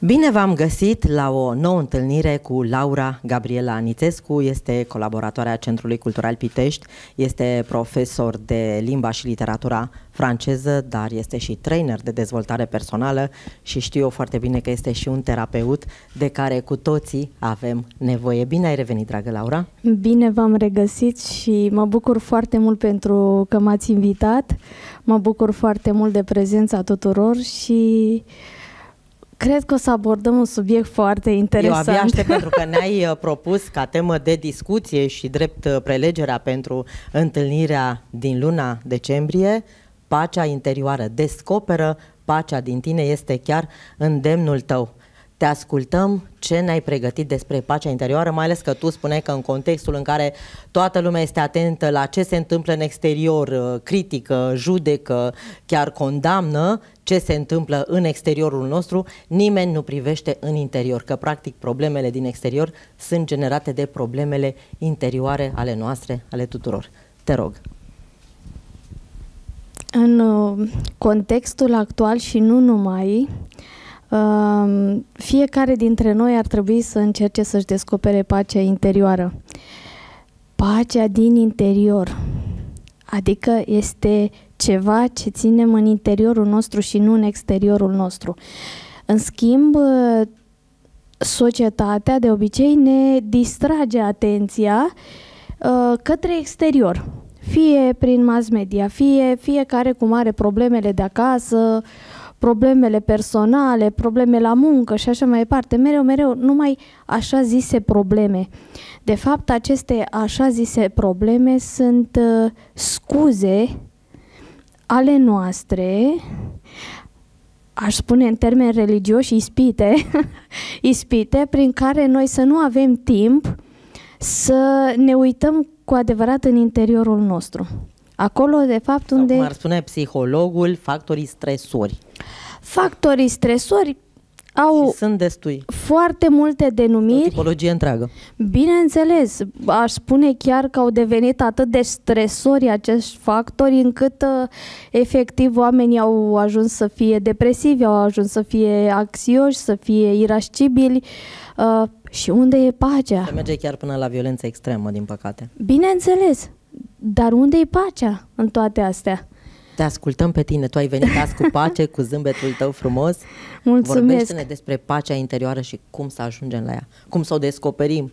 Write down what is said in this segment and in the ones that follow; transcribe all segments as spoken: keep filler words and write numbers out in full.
Bine v-am găsit la o nouă întâlnire cu Laura Gabriela Nițescu, este colaboratoarea Centrului Cultural Pitești, este profesor de limba și literatura franceză, dar este și trainer de dezvoltare personală și știu eu foarte bine că este și un terapeut de care cu toții avem nevoie. Bine ai revenit, dragă Laura! Bine v-am regăsit și mă bucur foarte mult pentru că m-ați invitat, mă bucur foarte mult de prezența tuturor și cred că o să abordăm un subiect foarte interesant. Eu abia aștept pentru că ne-ai propus ca temă de discuție și drept prelegerea pentru întâlnirea din luna decembrie, pacea interioară. Descoperă pacea din tine, este chiar îndemnul tău. Te ascultăm, ce ne-ai pregătit despre pacea interioară, mai ales că tu spuneai că în contextul în care toată lumea este atentă la ce se întâmplă în exterior, critică, judecă, chiar condamnă ce se întâmplă în exteriorul nostru, nimeni nu privește în interior, că practic problemele din exterior sunt generate de problemele interioare ale noastre, ale tuturor. Te rog. În contextul actual și nu numai, fiecare dintre noi ar trebui să încerce să-și descopere pacea interioară. Pacea din interior, adică este ceva ce ținem în interiorul nostru și nu în exteriorul nostru. În schimb, societatea de obicei ne distrage atenția uh, către exterior, fie prin mass media, fie fiecare cum are problemele de acasă, problemele personale, probleme la muncă și așa mai departe, mereu, mereu, numai așa zise probleme. De fapt, aceste așa zise probleme sunt uh, scuze ale noastre, aș spune în termeni religioși, ispite, ispite prin care noi să nu avem timp să ne uităm cu adevărat în interiorul nostru. Acolo, de fapt, Sau, unde... cum ar spune psihologul, factorii stresori. Factorii stresori au și sunt destui. Foarte multe denumiri. O tipologie întreagă. Bineînțeles, aș spune chiar că au devenit atât de stresori acești factori încât uh, efectiv oamenii au ajuns să fie depresivi, au ajuns să fie anxioși, să fie irascibili. Uh, și unde e pacea? Se merge chiar până la violență extremă, din păcate. Bineînțeles, dar unde e pacea în toate astea? Te ascultăm pe tine, tu ai venit azi cu pace, cu zâmbetul tău frumos. Mulțumesc. Vorbește-ne despre pacea interioară și cum să ajungem la ea, cum să o descoperim.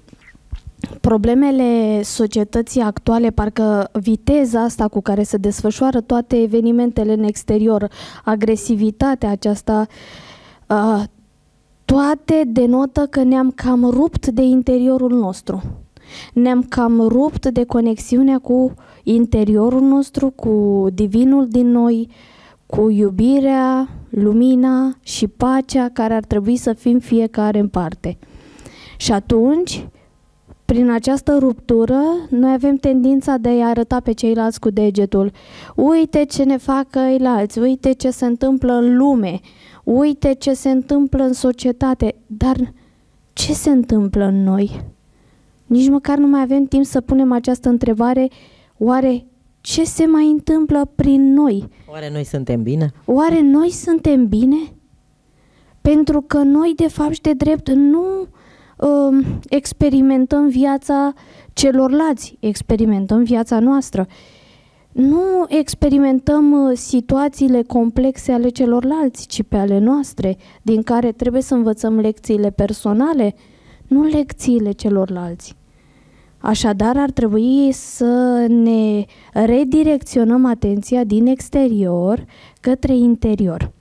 Problemele societății actuale, parcă viteza asta cu care se desfășoară toate evenimentele în exterior, agresivitatea aceasta, uh, toate denotă că ne-am cam rupt de interiorul nostru. Ne-am cam rupt de conexiunea cu interiorul nostru, cu divinul din noi, cu iubirea, lumina și pacea care ar trebui să fim fiecare în parte. Și atunci, prin această ruptură, noi avem tendința de a-i arăta pe ceilalți cu degetul. Uite ce ne fac ceilalți, uite ce se întâmplă în lume, uite ce se întâmplă în societate, dar ce se întâmplă în noi? Nici măcar nu mai avem timp să punem această întrebare, oare ce se mai întâmplă prin noi? Oare noi suntem bine? Oare noi suntem bine? Pentru că noi, de fapt și de drept, nu uh, experimentăm viața celorlalți, experimentăm viața noastră. Nu experimentăm uh, situațiile complexe ale celorlalți, ci pe ale noastre, din care trebuie să învățăm lecțiile personale, nu lecțiile celorlalți. Așadar, ar trebui să ne redirecționăm atenția din exterior către interior.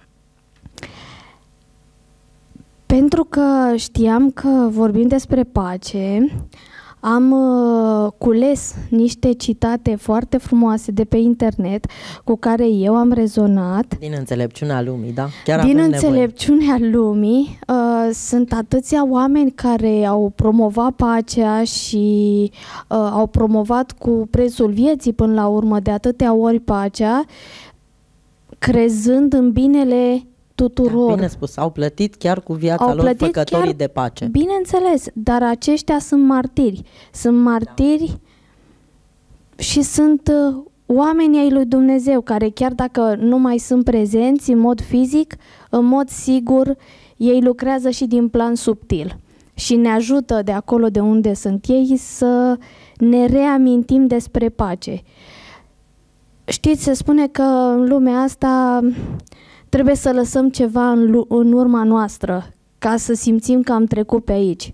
Pentru că știam că vorbim despre pace, am uh, cules niște citate foarte frumoase de pe internet cu care eu am rezonat. Din înțelepciunea lumii, da? Chiar Din avem înțelepciunea nevoie. lumii uh, sunt atâția oameni care au promovat pacea și uh, au promovat cu prețul vieții până la urmă de atâtea ori pacea, crezând în binele tuturor. Bine spus, au plătit chiar cu viața Au lor făcătorii chiar, de pace. Bineînțeles, dar aceștia sunt martiri. Sunt martiri da. Și sunt uh, oamenii ai lui Dumnezeu, care chiar dacă nu mai sunt prezenți în mod fizic, în mod sigur ei lucrează și din plan subtil și ne ajută de acolo de unde sunt ei să ne reamintim despre pace. Știți, se spune că în lumea asta trebuie să lăsăm ceva în, în urma noastră ca să simțim că am trecut pe aici.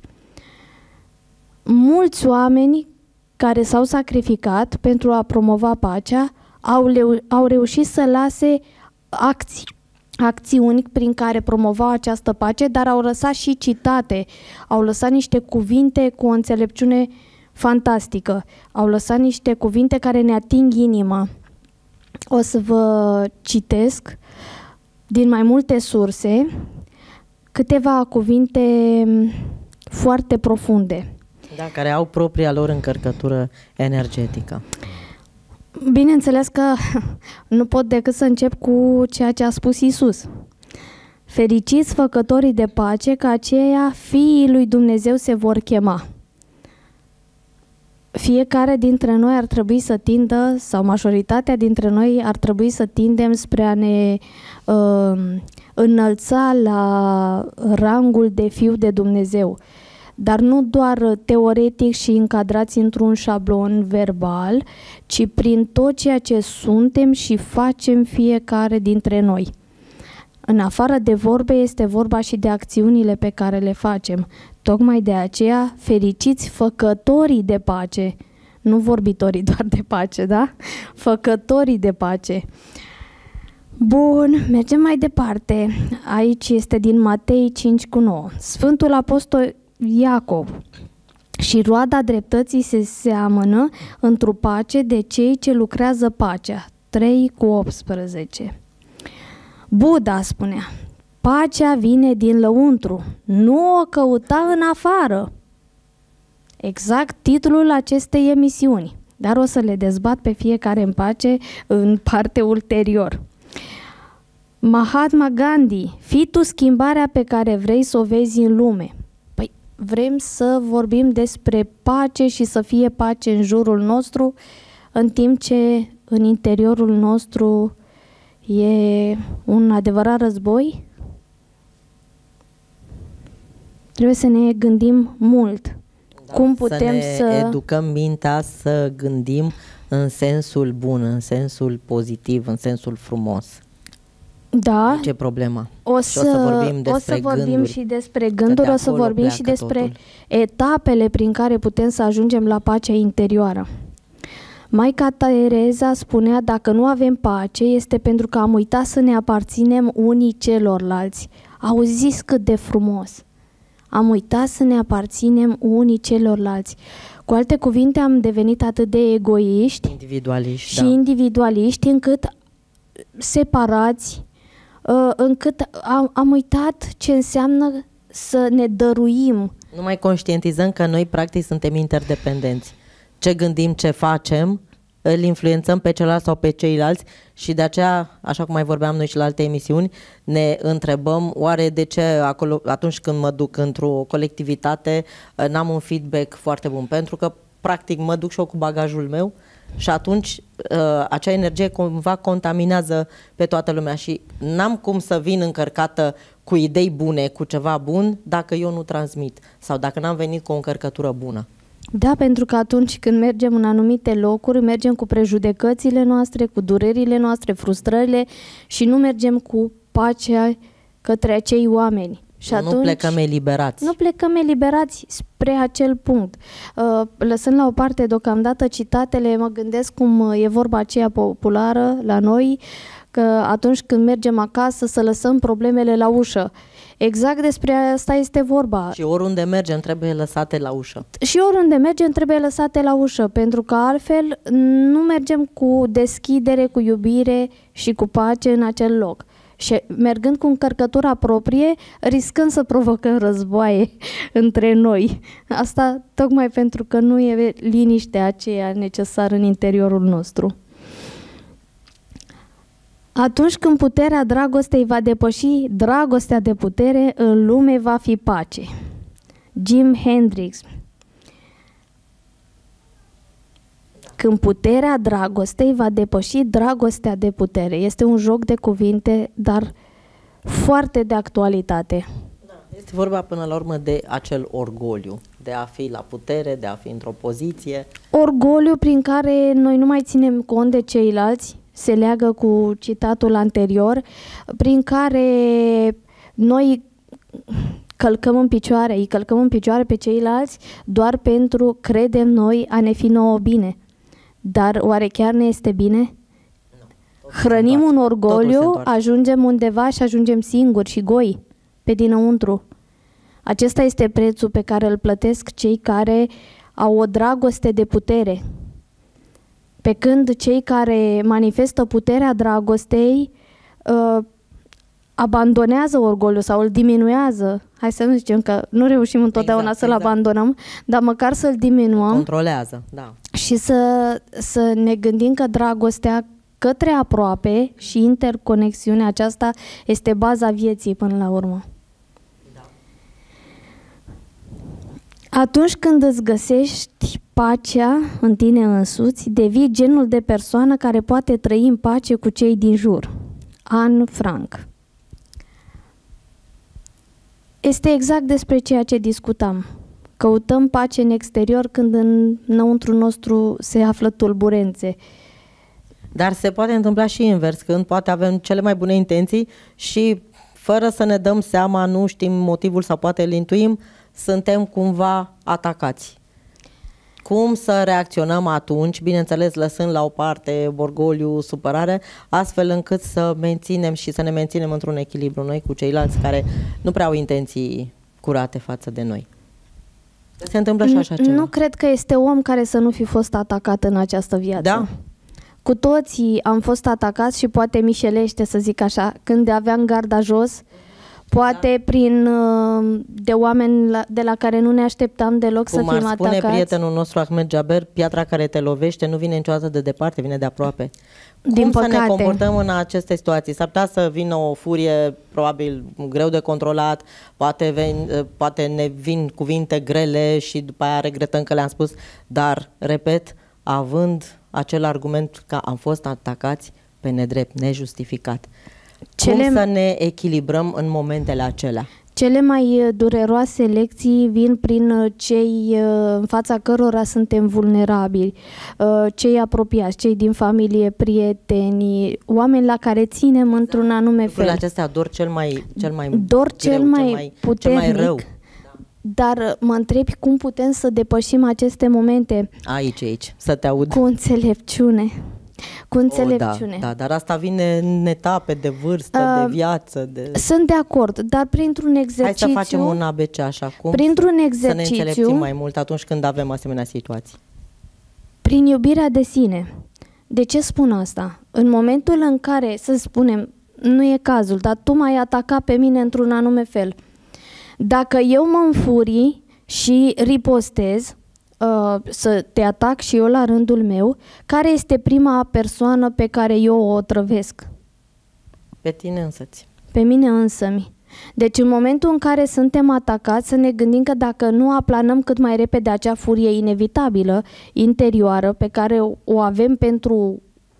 Mulți oameni care s-au sacrificat pentru a promova pacea au, leu- au reușit să lase acții, acțiuni prin care promovau această pace, dar au lăsat și citate, au lăsat niște cuvinte cu o înțelepciune fantastică, au lăsat niște cuvinte care ne ating inima. O să vă citesc din mai multe surse câteva cuvinte foarte profunde. Da, care au propria lor încărcătură energetică. Bineînțeles că nu pot decât să încep cu ceea ce a spus Iisus. Fericiți făcătorii de pace, că aceia fiii lui Dumnezeu se vor chema. Fiecare dintre noi ar trebui să tindă, sau majoritatea dintre noi ar trebui să tindem spre a ne uh, înălța la rangul de fiu de Dumnezeu. Dar nu doar teoretic și încadrați într-un șablon verbal, ci prin tot ceea ce suntem și facem fiecare dintre noi. În afară de vorbe este vorba și de acțiunile pe care le facem. Tocmai de aceea, fericiți făcătorii de pace, nu vorbitorii doar de pace, da? Făcătorii de pace. Bun, mergem mai departe. Aici este din Matei cinci cu nouă. Sfântul Apostol Iacov: și roada dreptății se seamănă într-o pace de cei ce lucrează pacea. trei cu optsprezece. Buddha spunea: pacea vine din lăuntru, nu o căuta în afară. Exact titlul acestei emisiuni, dar o să le dezbat pe fiecare în pace în parte ulterior. Mahatma Gandhi: fii tu schimbarea pe care vrei să o vezi în lume. Păi vrem să vorbim despre pace și să fie pace în jurul nostru, în timp ce în interiorul nostru e un adevărat război? Trebuie să ne gândim mult. Da, cum putem să ne să... educăm mintea să gândim în sensul bun, în sensul pozitiv, în sensul frumos. Da. Ce problema? O să, și o să vorbim despre o să vorbim gânduri, și despre gânduri, o să vorbim și despre totul. Etapele prin care putem să ajungem la pacea interioară. Maica Tereza spunea: dacă nu avem pace, este pentru că am uitat să ne aparținem unii celorlalți. Auziți cât de frumos! Am uitat să ne aparținem unii celorlalți. Cu alte cuvinte, am devenit atât de egoiști, individualiști, și da. individualiști, încât separați, încât am, am uitat ce înseamnă să ne dăruim. Nu mai conștientizăm că noi practic suntem interdependenți. Ce gândim, ce facem, îl influențăm pe celălalt sau pe ceilalți și de aceea, așa cum mai vorbeam noi și la alte emisiuni, ne întrebăm oare de ce acolo, atunci când mă duc într-o colectivitate, n-am un feedback foarte bun, pentru că practic mă duc și eu cu bagajul meu și atunci acea energie cumva contaminează pe toată lumea și n-am cum să vin încărcată cu idei bune, cu ceva bun, dacă eu nu transmit sau dacă n-am venit cu o încărcătură bună. Da, pentru că atunci când mergem în anumite locuri, mergem cu prejudecățile noastre, cu durerile noastre, frustrările și nu mergem cu pacea către acei oameni. Și nu atunci, plecăm eliberați. Nu plecăm eliberați spre acel punct. Lăsând la o parte deocamdată citatele, mă gândesc cum e vorba aceea populară la noi, că atunci când mergem acasă să lăsăm problemele la ușă. Exact despre asta este vorba. Și oriunde mergem trebuie lăsate la ușă. Și oriunde mergem trebuie lăsate la ușă, pentru că altfel nu mergem cu deschidere, cu iubire și cu pace în acel loc. Și mergând cu încărcătura proprie, riscăm să provocăm războaie între noi. Asta tocmai pentru că nu e liniștea aceea necesară în interiorul nostru. Atunci când puterea dragostei va depăși dragostea de putere, în lume va fi pace. Jim Hendrix. Când puterea dragostei va depăși dragostea de putere. Este un joc de cuvinte, dar foarte de actualitate. Este vorba până la urmă de acel orgoliu, de a fi la putere, de a fi într-o poziție. Orgoliu prin care noi nu mai ținem cont de ceilalți, se leagă cu citatul anterior, prin care noi călcăm în picioare, îi călcăm în picioare pe ceilalți doar pentru, credem noi, a ne fi nouă bine. Dar oare chiar ne este bine? Nu. Hrănim un orgoliu, ajungem undeva și ajungem singuri și goi, pe dinăuntru. Acesta este prețul pe care îl plătesc cei care au o dragoste de putere. Pe când cei care manifestă puterea dragostei uh, abandonează orgoliul sau îl diminuează. Hai să nu zicem că nu reușim întotdeauna exact, să-l exact. abandonăm, dar măcar să-l diminuăm. Controlează, da. Și să, să ne gândim că dragostea către aproape și interconexiunea aceasta este baza vieții până la urmă. Da. Atunci când îți găsești pacea în tine însuți, devii genul de persoană care poate trăi în pace cu cei din jur. Anne Frank. Este exact despre ceea ce discutam. Căutăm pace în exterior când în înăuntru nostru se află tulburențe. Dar se poate întâmpla și invers, când poate avem cele mai bune intenții și fără să ne dăm seama, nu știm motivul sau poate îl intuim, suntem cumva atacați. Cum să reacționăm atunci, bineînțeles lăsând la o parte orgoliu, supărare, astfel încât să menținem și să ne menținem într-un echilibru noi cu ceilalți care nu prea au intenții curate față de noi. Se întâmplă și așa ceva. Nu cred că este om care să nu fi fost atacat în această viață. Da? Cu toții am fost atacați și poate mișelește, să zic așa, când aveam garda jos, poate da. prin de oameni la, de la care nu ne așteptam deloc Cum să fim atacați. Cum ar spune prietenul nostru Ahmed Jaber, piatra care te lovește nu vine niciodată de departe, vine de aproape. Din Cum păcate. să ne comportăm în aceste situații? S-ar putea să vină o furie probabil greu de controlat, poate, ven, poate ne vin cuvinte grele și după aia regretăm că le-am spus, dar, repet, având acel argument că am fost atacați pe nedrept, nejustificat. Cele... Cum să ne echilibrăm în momentele acelea? Cele mai dureroase lecții vin prin cei în fața cărora suntem vulnerabili, cei apropiați, cei din familie, prietenii, oameni la care ținem într-un anume fel. Lucrurile acestea dor cel mai, cel mai dor greu, cel mai, cel mai puternic, cel mai rău. Dar mă întrebi cum putem să depășim aceste momente. Aici, aici, să te aud. Cu înțelepciune. Cu înțelepciune. Oh, da, da, dar asta vine în etape de vârstă, uh, de viață. De... Sunt de acord, dar printr-un exercițiu... Hai să facem un A B C așa, cum printr-un exercițiu, să ne înțelepțim mai mult atunci când avem asemenea situații. Prin iubirea de sine. De ce spun asta? În momentul în care, să spunem, nu e cazul, dar tu m-ai atacat pe mine într-un anume fel. Dacă eu mă înfurii și ripostez, uh, să te atac și eu la rândul meu, care este prima persoană pe care eu o otrăvesc? Pe tine însăți. Pe mine însămi. Deci în momentul în care suntem atacați, să ne gândim că dacă nu aplanăm cât mai repede acea furie inevitabilă, interioară, pe care o avem pentru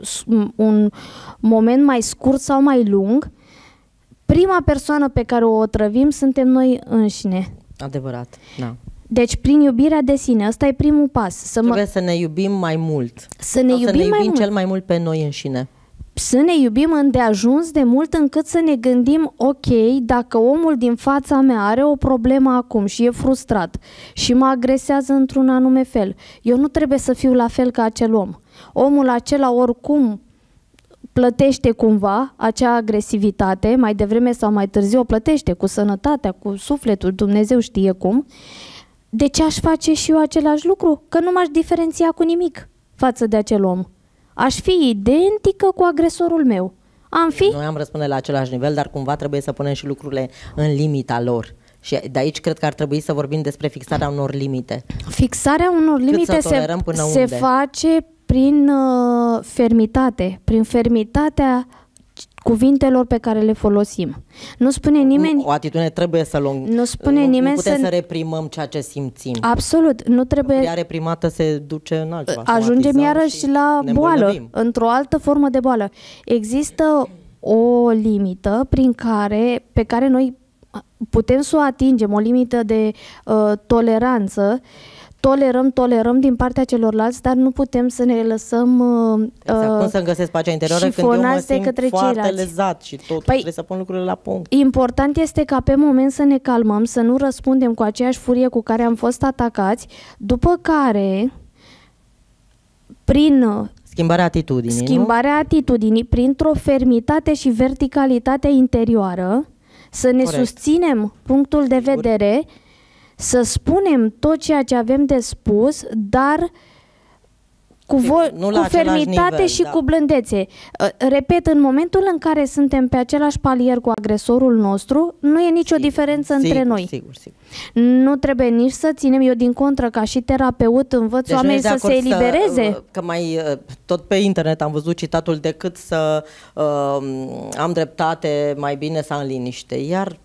un moment mai scurt sau mai lung, prima persoană pe care o otrăvim suntem noi înșine. Adevărat, da. Deci prin iubirea de sine, ăsta e primul pas. Să Trebuie mă... să ne iubim mai mult. Să ne iubim, să ne iubim mai mult. cel mai mult pe noi înșine. Să ne iubim îndeajuns de mult încât să ne gândim, ok, dacă omul din fața mea are o problemă acum și e frustrat și mă agresează într-un anume fel, eu nu trebuie să fiu la fel ca acel om. Omul acela oricum plătește cumva acea agresivitate, mai devreme sau mai târziu o plătește cu sănătatea, cu sufletul, Dumnezeu știe cum. De ce aș face și eu același lucru? Că nu m-aș diferenția cu nimic față de acel om. Aș fi identică cu agresorul meu. Am fi? Noi am răspunde la același nivel, dar cumva trebuie să punem și lucrurile în limita lor. Și de aici cred că ar trebui să vorbim despre fixarea unor limite. Fixarea unor limite se, se face prin uh, fermitate, prin fermitatea cuvintelor pe care le folosim. Nu spune nimeni... O atitudine trebuie să luăm. Nu spune nu, nimeni nu putem să... să reprimăm ceea ce simțim. Absolut. Nu trebuie... Ea reprimată se duce în altceva. Ajungem iarăși la boală, într-o altă formă de boală. Există o limită prin care, pe care noi putem să o atingem, o limită de uh, toleranță, tolerăm, tolerăm din partea celorlalți, dar nu putem să ne lăsăm uh, exact, cum să-mi găsesc pacea interioară când eu mă simt către foarte ceilalți. lezat și tot, păi, trebuie să pun lucrurile la punct. Important este ca pe moment să ne calmăm, să nu răspundem cu aceeași furie cu care am fost atacați, după care, prin schimbarea atitudinii, schimbarea nu? atitudinii, printr-o fermitate și verticalitate interioară, să ne Corect. susținem punctul de Sigur. vedere, să spunem tot ceea ce avem de spus, dar cu, Sigur, nu cu fermitate nivel, și da. cu blândețe. Repet, în momentul în care suntem pe același palier cu agresorul nostru, nu e nicio sigur, diferență sigur, între noi. Sigur, sigur. Nu trebuie nici să ținem, eu din contră, ca și terapeut, învăț deci oamenii să se elibereze. Să, că mai, tot pe internet am văzut citatul, decât să uh, am dreptate, mai bine să am liniște. Iar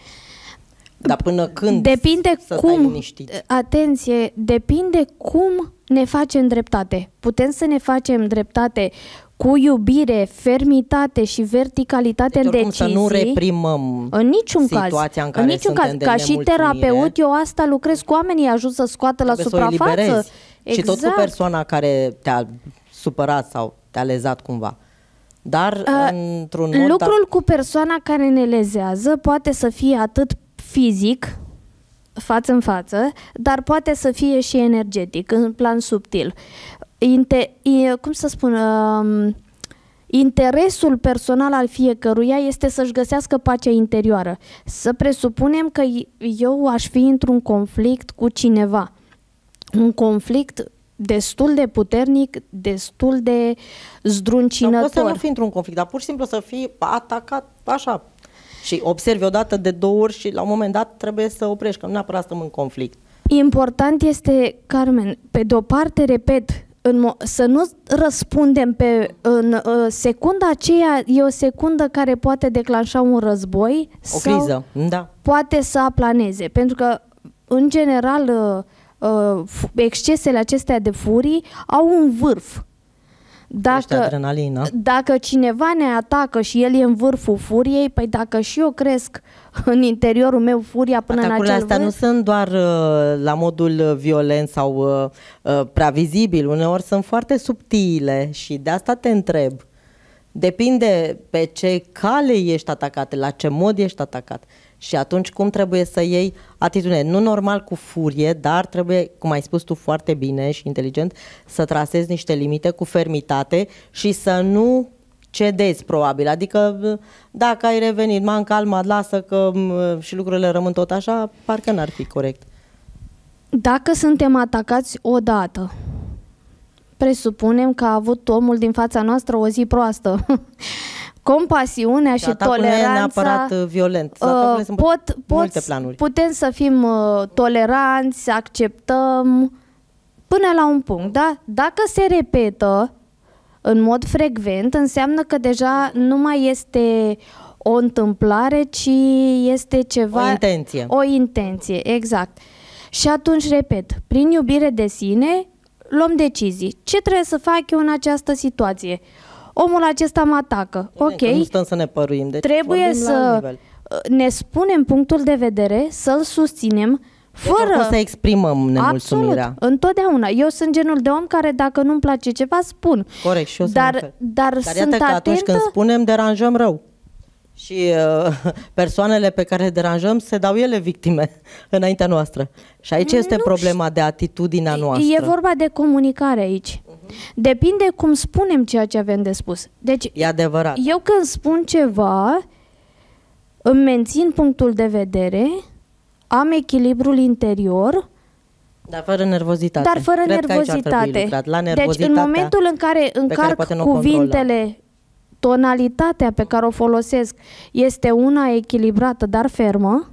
dar până când depinde să cum, atenție, depinde cum ne facem dreptate. Putem să ne facem dreptate cu iubire, fermitate și verticalitate deci, în decizii. Să nu reprimăm în niciun caz. Situația în care în niciun caz. Ca și terapeut, eu asta lucrez cu oamenii, ajut să scoată la suprafață. Exact. Și tot cu Exact. persoana care te-a supărat sau te-a lezat cumva. Dar uh, într-un mod... Lucrul cu persoana care ne lezează poate să fie atât fizic, față în față, dar poate să fie și energetic, în plan subtil. Inte, cum să spun, uh, interesul personal al fiecăruia este să-și găsească pacea interioară. Să presupunem că eu aș fi într-un conflict cu cineva. Un conflict destul de puternic, destul de zdruncinător. Poți să nu fii într-un conflict, dar pur și simplu să fii atacat așa. Și observi odată de două ori și la un moment dat trebuie să oprești, că nu neapărat stăm în conflict. Important este, Carmen, pe de-o parte, repet, în să nu răspundem pe în uh, secunda aceea, e o secundă care poate declanșa un război o sau criză, da. poate să aplaneze, pentru că în general uh, uh, excesele acestea de furii au un vârf. Dacă, dacă cineva ne atacă și el e în vârful furiei, păi dacă și eu cresc în interiorul meu furia până Atacurile în acel astea vârf... nu sunt doar uh, la modul violent sau uh, uh, prea vizibil, uneori sunt foarte subtile și de asta te întreb. Depinde pe ce cale ești atacat, la ce mod ești atacat. Și atunci cum trebuie să iei atitudine? Nu normal cu furie, dar trebuie, cum ai spus tu foarte bine și inteligent, să trasezi niște limite cu fermitate și să nu cedezi probabil. Adică dacă ai revenit, m-am calmat, lasă că și lucrurile rămân tot așa, parcă n-ar fi corect. Dacă suntem atacați odată, presupunem că a avut omul din fața noastră o zi proastă. Compasiunea și, și toleranța nu e neapărat violent. Uh, sunt pot, multe pot, planuri. Putem să fim uh, toleranți, să acceptăm până la un punct, da? Dacă se repetă în mod frecvent, înseamnă că deja nu mai este o întâmplare, ci este ceva... O intenție. O intenție, exact. Și atunci, repet, prin iubire de sine, luăm decizii. Ce trebuie să fac eu în această situație? Omul acesta mă atacă, ok, nu stăm să ne păruim, deci trebuie să ne spunem punctul de vedere, să-l susținem, fără deci să exprimăm nemulțumirea. Absolut, întotdeauna. Eu sunt genul de om care dacă nu-mi place ceva, spun. Corect, și eu dar, sunt dar, dar sunt iată că atunci atentă... când spunem, deranjăm rău. Și uh, persoanele pe care deranjăm se dau ele victime înaintea noastră. Și aici este nu problema de atitudinea noastră. E vorba de comunicare aici. Uh-huh. Depinde cum spunem ceea ce avem de spus. Deci, e adevărat. Eu când spun ceva, îmi mențin punctul de vedere, am echilibrul interior, dar fără nervozitate. Dar fără Cred nervozitate. La deci în momentul în care încarc care cuvintele, tonalitatea pe care o folosesc este una echilibrată, dar fermă,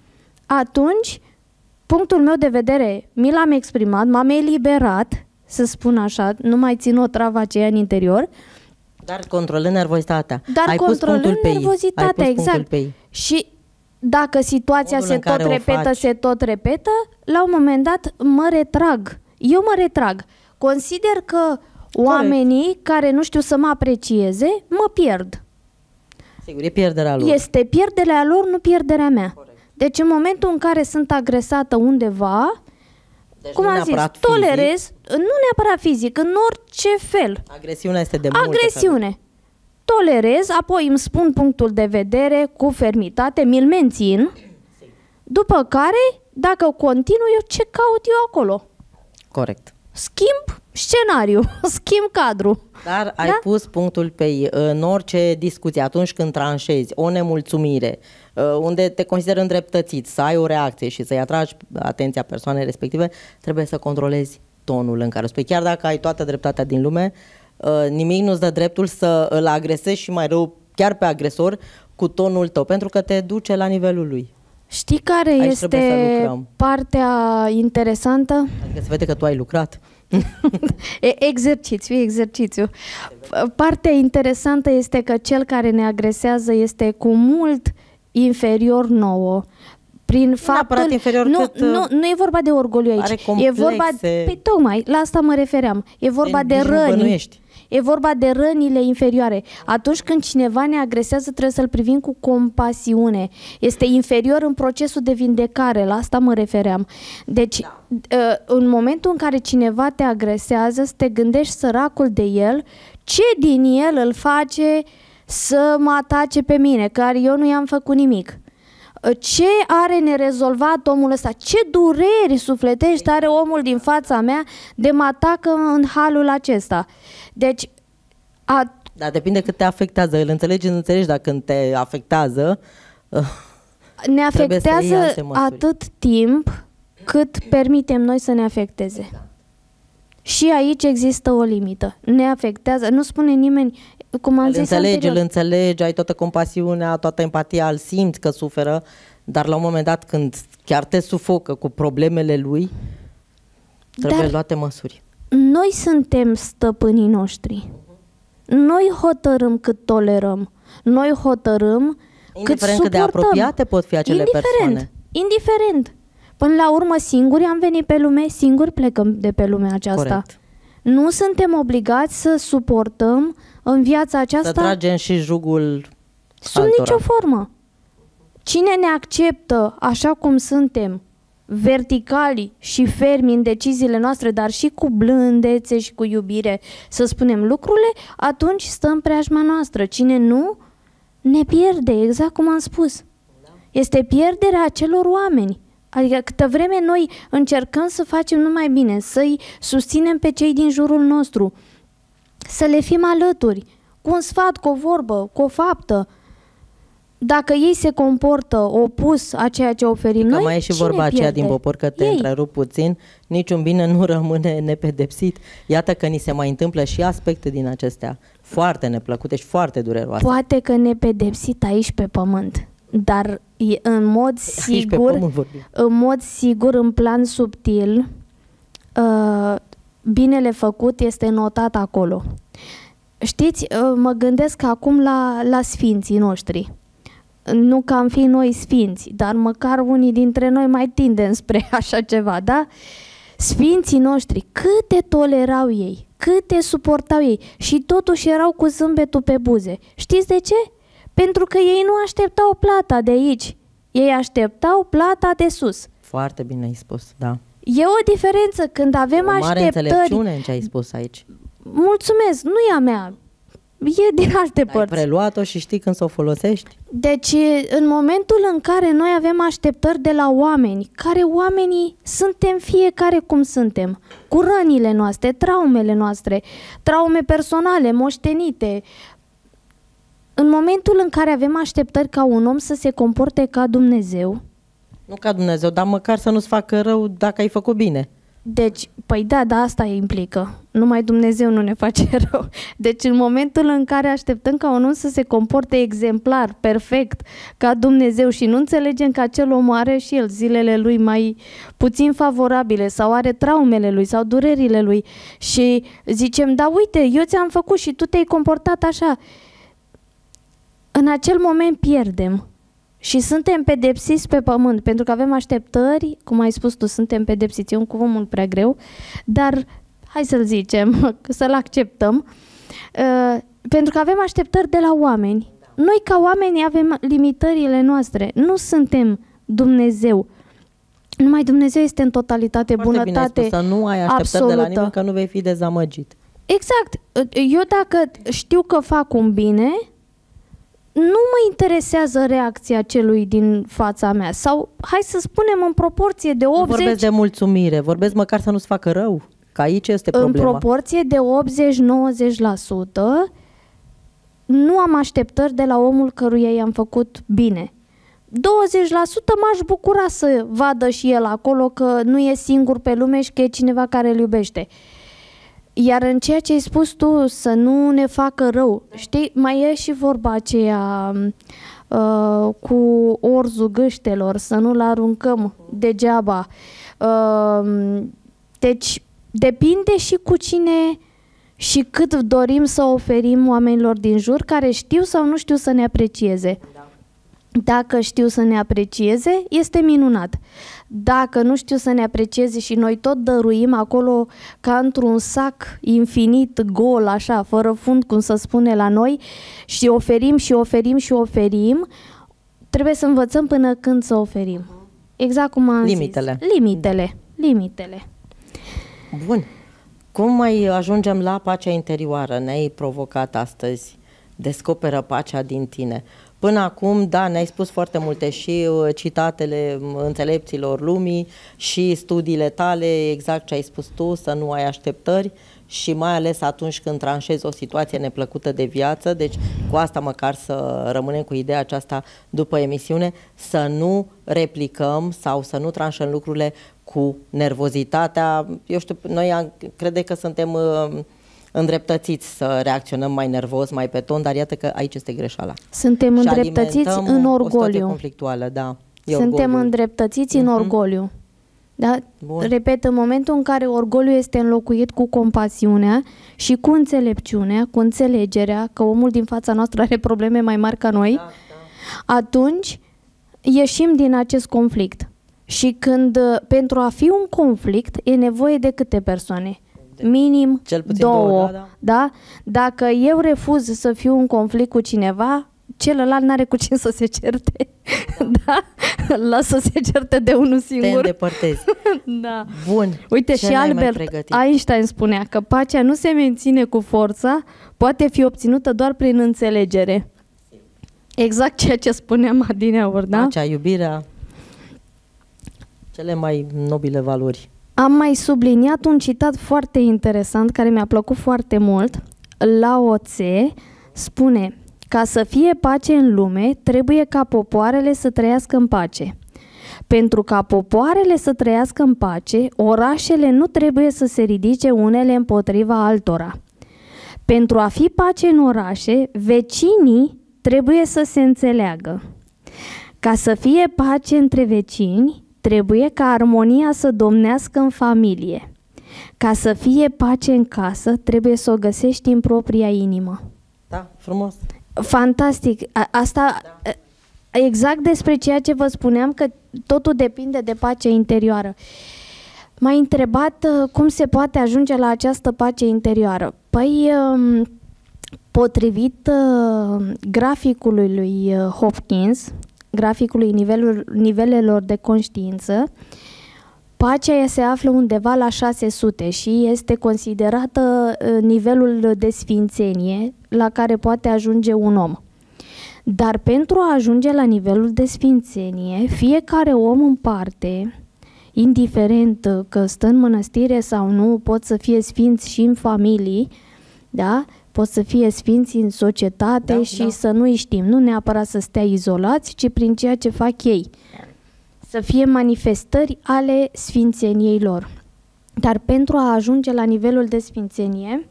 atunci punctul meu de vedere mi l-am exprimat, m-am eliberat, să spun așa, nu mai țin o travă aceea în interior. Dar controlând nervozitatea. Dar ai controlând pus nervozitatea, exact. Pe ei. Și dacă situația Modul se tot repetă, faci. se tot repetă, la un moment dat mă retrag. Eu mă retrag. Consider că oamenii Corect. care nu știu să mă aprecieze, mă pierd. Sigur, e pierderea lor. Este pierderea lor, nu pierderea mea. Corect. Deci în momentul în care sunt agresată undeva, deci cum am zis, tolerez, nu neapărat fizic, în orice fel. Agresiunea este de Agresiune. multe Tolerez, apoi îmi spun punctul de vedere cu fermitate, mi-l mențin, după care, dacă continuu, eu ce caut eu acolo? Corect. Schimb scenariu, schimb cadru. Dar ai da? pus punctul pe ei. În orice discuție, atunci când tranșezi o nemulțumire, unde te consideri îndreptățit, să ai o reacție și să-i atragi atenția persoanei respective, trebuie să controlezi tonul în care o spui. Chiar dacă ai toată dreptatea din lume, nimic nu-ți dă dreptul să îl agresezi și mai rău chiar pe agresor cu tonul tău, pentru că te duce la nivelul lui. Știi care Aici este partea interesantă? Adică se vede că tu ai lucrat. Exercițiu, exercițiu. Partea interesantă este că cel care ne agresează este cu mult inferior nouă. Prin faptul, inferior nu, cât, nu, nu e vorba de orgoliu aici. Complexe, e vorba, pe tocmai, la asta mă refeream. E vorba de răni. E vorba de rănile inferioare. Atunci când cineva ne agresează, trebuie să-l privim cu compasiune. Este inferior în procesul de vindecare, la asta mă refeream. Deci, da. în momentul în care cineva te agresează, să te gândești săracul de el, ce din el îl face să mă atace pe mine, care eu nu i-am făcut nimic. Ce are nerezolvat omul ăsta? Ce dureri sufletești are omul din fața mea de mă atacă în halul acesta? Deci, a... Da, depinde cât te afectează. Îl înțelegi, îl înțelegi, dacă când te afectează, ne afectează atât timp cât permitem noi să ne afecteze. Și aici există o limită. Ne afectează, nu spune nimeni, cum am îl zis înțelegi, anterior. îl înțelegi, ai toată compasiunea, toată empatia, îl simți că suferă, dar la un moment dat când chiar te sufocă cu problemele lui, trebuie dar luate măsuri. Noi suntem stăpânii noștri. Noi hotărâm cât tolerăm. Noi hotărâm cât suportăm. Indiferent cât de apropiate pot fi acele indiferent, persoane. Indiferent. Până la urmă, singuri am venit pe lume, singuri plecăm de pe lumea aceasta. Corect. Nu suntem obligați să suportăm în viața aceasta... Să tragem și jugul sub altora. nicio formă. Cine ne acceptă așa cum suntem, verticali și fermi în deciziile noastre, dar și cu blândețe și cu iubire, să spunem lucrurile, atunci stă în preajma noastră. Cine nu, ne pierde, exact cum am spus. Este pierderea acelor oameni. Adică câtă vreme noi încercăm să facem numai bine, să-i susținem pe cei din jurul nostru, să le fim alături, cu un sfat, cu o vorbă, cu o faptă. Dacă ei se comportă opus a ceea ce oferim că noi, mai e și vorba aceea din popor, că te întrerup puțin, niciun bine nu rămâne nepedepsit. Iată că ni se mai întâmplă și aspecte din acestea foarte neplăcute și foarte dureroase. Poate că nepedepsit aici pe pământ, dar în mod sigur, în mod sigur, în plan subtil, uh, binele făcut este notat acolo. Știți, uh, mă gândesc acum la, la sfinții noștri. Nu că am fi noi sfinți, dar măcar unii dintre noi mai tindem spre așa ceva, da? Sfinții noștri, câte tolerau ei, câte suportau ei și totuși erau cu zâmbetul pe buze. Știți de ce? Pentru că ei nu așteptau plata de aici, ei așteptau plata de sus. Foarte bine ai spus, da. E o diferență când avem o mare așteptări. înțelepciune în ce ai spus aici. Mulțumesc, nu e a mea, e din alte părți. Ai preluat-o și știi când să o folosești? Deci, în momentul în care noi avem așteptări de la oameni, care oamenii suntem fiecare cum suntem, cu rănile noastre, traumele noastre, traume personale, moștenite, în momentul în care avem așteptări ca un om să se comporte ca Dumnezeu, nu ca Dumnezeu, dar măcar să nu-ți facă rău dacă ai făcut bine. Deci, păi da, da, asta implică. Numai Dumnezeu nu ne face rău. Deci în momentul în care așteptăm ca un om să se comporte exemplar, perfect, ca Dumnezeu și nu înțelegem că acel om are și el zilele lui mai puțin favorabile sau are traumele lui sau durerile lui și zicem, da uite, eu ți-am făcut și tu te-ai comportat așa. În acel moment pierdem. Și suntem pedepsiți pe pământ, pentru că avem așteptări, cum ai spus tu, suntem pedepsiți, e un cuvânt mult prea greu, dar hai să-l zicem, să-l acceptăm, uh, pentru că avem așteptări de la oameni. Noi ca oameni avem limitările noastre, nu suntem Dumnezeu. Numai Dumnezeu este în totalitate, Foarte bunătate bine spus, să nu ai așteptări absolută. de la nimeni, că nu vei fi dezamăgit. Exact. Eu dacă știu că fac un bine, nu mă interesează reacția celui din fața mea. Sau, hai să spunem, în proporție de optzeci... Nu vorbesc de mulțumire, vorbesc măcar să nu-ți facă rău, că aici este problema. În proporție de optzeci-nouăzeci la sută nu am așteptări de la omul căruia i-am făcut bine. douăzeci la sută m-aș bucura să vadă și el acolo că nu e singur pe lume și că e cineva care îl iubește. Iar în ceea ce ai spus tu, să nu ne facă rău, știi, mai e și vorba aceea uh, cu orzul gâștelor, să nu-l aruncăm degeaba. Uh, deci, depinde și cu cine și cât dorim să oferim oamenilor din jur care știu sau nu știu să ne aprecieze. Dacă știu să ne aprecieze, este minunat. Dacă nu știu să ne aprecieze și noi tot dăruim acolo ca într-un sac infinit, gol, așa, fără fund, cum se spune la noi, și oferim și oferim și oferim, trebuie să învățăm până când să oferim. Exact cum am Limitele. zis. Limitele. Limitele. Bun. Cum mai ajungem la pacea interioară? Ne-ai provocat astăzi. Descoperă pacea din tine. Până acum, da, ne-ai spus foarte multe și citatele înțelepților lumii și studiile tale, exact ce ai spus tu, să nu ai așteptări și mai ales atunci când tranșezi o situație neplăcută de viață, deci cu asta măcar să rămânem cu ideea aceasta după emisiune, să nu replicăm sau să nu tranșăm lucrurile cu nervozitatea. Eu știu, noi crede că suntem îndreptățiți să reacționăm mai nervos, mai pe ton, dar iată că aici este greșeala. Suntem și îndreptățiți în orgoliu. conflictuală, da. Suntem orgoliu. îndreptățiți în orgoliu. Da? Repet, în momentul în care orgoliul este înlocuit cu compasiunea și cu înțelepciunea, cu înțelegerea că omul din fața noastră are probleme mai mari ca noi, da, da. Atunci ieșim din acest conflict. Și când, pentru a fi un conflict, e nevoie de câte persoane? Minim Cel puțin două, două da, da. Da? Dacă eu refuz să fiu în conflict cu cineva, celălalt n-are cu cine să se certe. Da? Lasă să se certe de unul singur. Te îndepărtezi. Da. Bun. Uite, și Albert Einstein spunea că pacea nu se menține cu forța, poate fi obținută doar prin înțelegere. Exact ceea ce spuneam adineauri, da? Pacea, iubirea, cele mai nobile valori. Am mai subliniat un citat foarte interesant care mi-a plăcut foarte mult. Lao Tse spune: ca să fie pace în lume, trebuie ca popoarele să trăiască în pace. Pentru ca popoarele să trăiască în pace, orașele nu trebuie să se ridice unele împotriva altora. Pentru a fi pace în orașe, vecinii trebuie să se înțeleagă. Ca să fie pace între vecini, trebuie ca armonia să domnească în familie. Ca să fie pace în casă, trebuie să o găsești în propria inimă. Da, frumos. Fantastic. A, asta da. Exact despre ceea ce vă spuneam, că totul depinde de pacea interioară. M-ai întrebat uh, cum se poate ajunge la această pace interioară. Păi, uh, potrivit uh, graficului lui Hopkins, graficului nivelul, nivelelor de conștiință, pacea se află undeva la șase sute și este considerată nivelul de sfințenie la care poate ajunge un om. Dar pentru a ajunge la nivelul de sfințenie, fiecare om în parte, indiferent că stă în mănăstire sau nu, pot să fie sfinți și în familii, da? Pot să fie sfinți în societate, da, și da. Să nu-i știm, nu neapărat să stea izolați, ci prin ceea ce fac ei. Să fie manifestări ale sfințeniei lor. Dar pentru a ajunge la nivelul de sfințenie,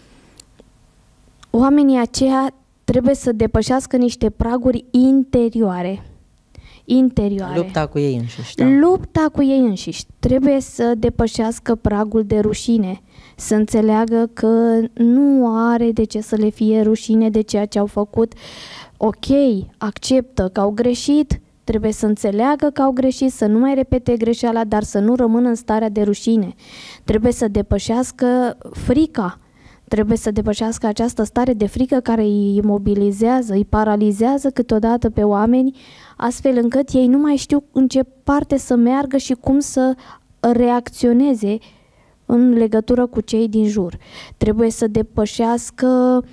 oamenii aceia trebuie să depășească niște praguri interioare. Interioare. Lupta cu ei înșiși. Da. Lupta cu ei înșiși. Trebuie să depășească pragul de rușine. Să înțeleagă că nu are de ce să le fie rușine de ceea ce au făcut. Ok, acceptă că au greșit, trebuie să înțeleagă că au greșit, să nu mai repete greșeala, dar să nu rămână în starea de rușine. Trebuie să depășească frica trebuie să depășească această stare de frică care îi imobilizează, îi paralizează câteodată pe oameni, astfel încât ei nu mai știu în ce parte să meargă și cum să reacționeze în legătură cu cei din jur. Trebuie să depășească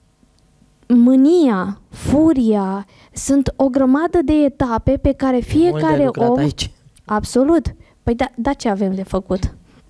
mânia, furia. Sunt o grămadă de etape pe care fiecare om... Aici. Absolut. Păi da, da, ce avem de făcut?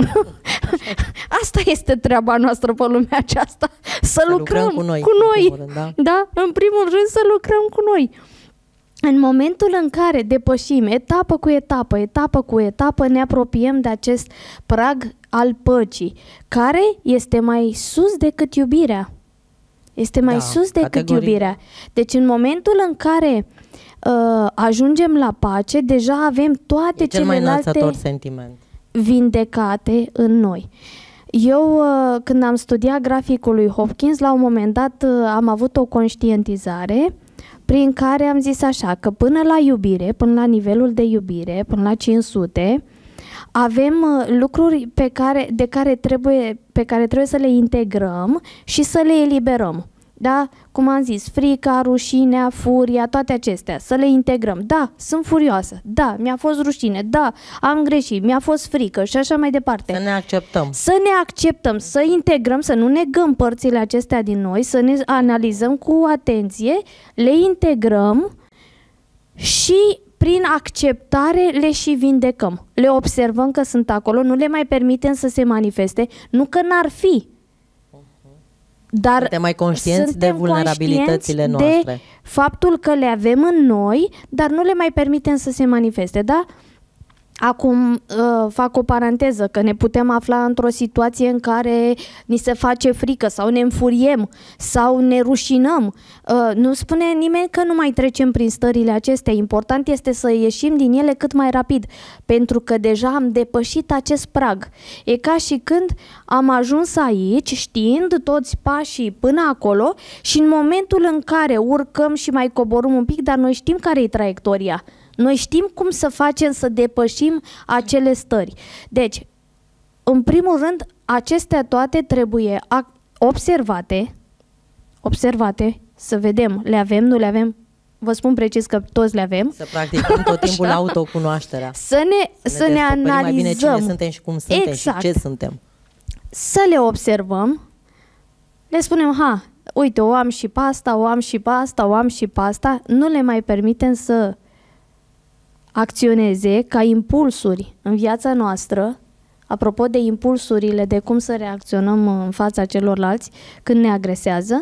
Asta este treaba noastră pe lumea aceasta. Să, să lucrăm, lucrăm cu noi. Cu noi. În rând, da? Da? În primul rând să lucrăm cu noi. În momentul în care depășim etapă cu etapă, etapă cu etapă, ne apropiem de acest prag al păcii, care este mai sus decât iubirea. Este mai da, sus decât categorii. iubirea. Deci în momentul în care uh, ajungem la pace, deja avem toate e cel celelalte mai sentiment. vindecate în noi. Eu, uh, când am studiat graficul lui Hopkins, la un moment dat uh, am avut o conștientizare prin care am zis așa, că până la iubire, până la nivelul de iubire, până la cinci sute, avem uh, lucruri pe care, de care trebuie, pe care trebuie să le integrăm și să le eliberăm. Da? Cum am zis, frica, rușinea, furia, toate acestea, să le integrăm. Da, sunt furioasă, da, mi-a fost rușine, da, am greșit, mi-a fost frică și așa mai departe. Să ne acceptăm. Să ne acceptăm, să integrăm, să nu negăm părțile acestea din noi, să ne analizăm cu atenție, le integrăm și prin acceptare le și vindecăm. Le observăm că sunt acolo, nu le mai permitem să se manifeste, nu că n-ar fi. Dar suntem mai conștienți de vulnerabilitățile noastre. De faptul că le avem în noi, dar nu le mai permitem să se manifeste, da? Acum uh, fac o paranteză, că ne putem afla într-o situație în care ni se face frică sau ne înfuriem sau ne rușinăm. Uh, nu spune nimeni că nu mai trecem prin stările acestea. Important este să ieșim din ele cât mai rapid, pentru că deja am depășit acest prag. E ca și când am ajuns aici, știind toți pașii până acolo, și în momentul în care urcăm și mai coborâm un pic, dar noi știm care e traiectoria. Noi știm cum să facem să depășim acele stări. Deci, în primul rând, acestea toate trebuie observate, observate, să vedem, le avem, nu le avem, vă spun precis că toți le avem. Să practicăm tot timpul Așa. autocunoașterea. Să ne, să ne, să ne analizăm. Mai bine cine suntem și cum suntem exact. și ce suntem. Să le observăm, le spunem, ha, uite, o am și pe asta, o am și pe asta, o am și pe asta, nu le mai permitem să acționeze ca impulsuri în viața noastră, apropo de impulsurile de cum să reacționăm în fața celorlalți când ne agresează.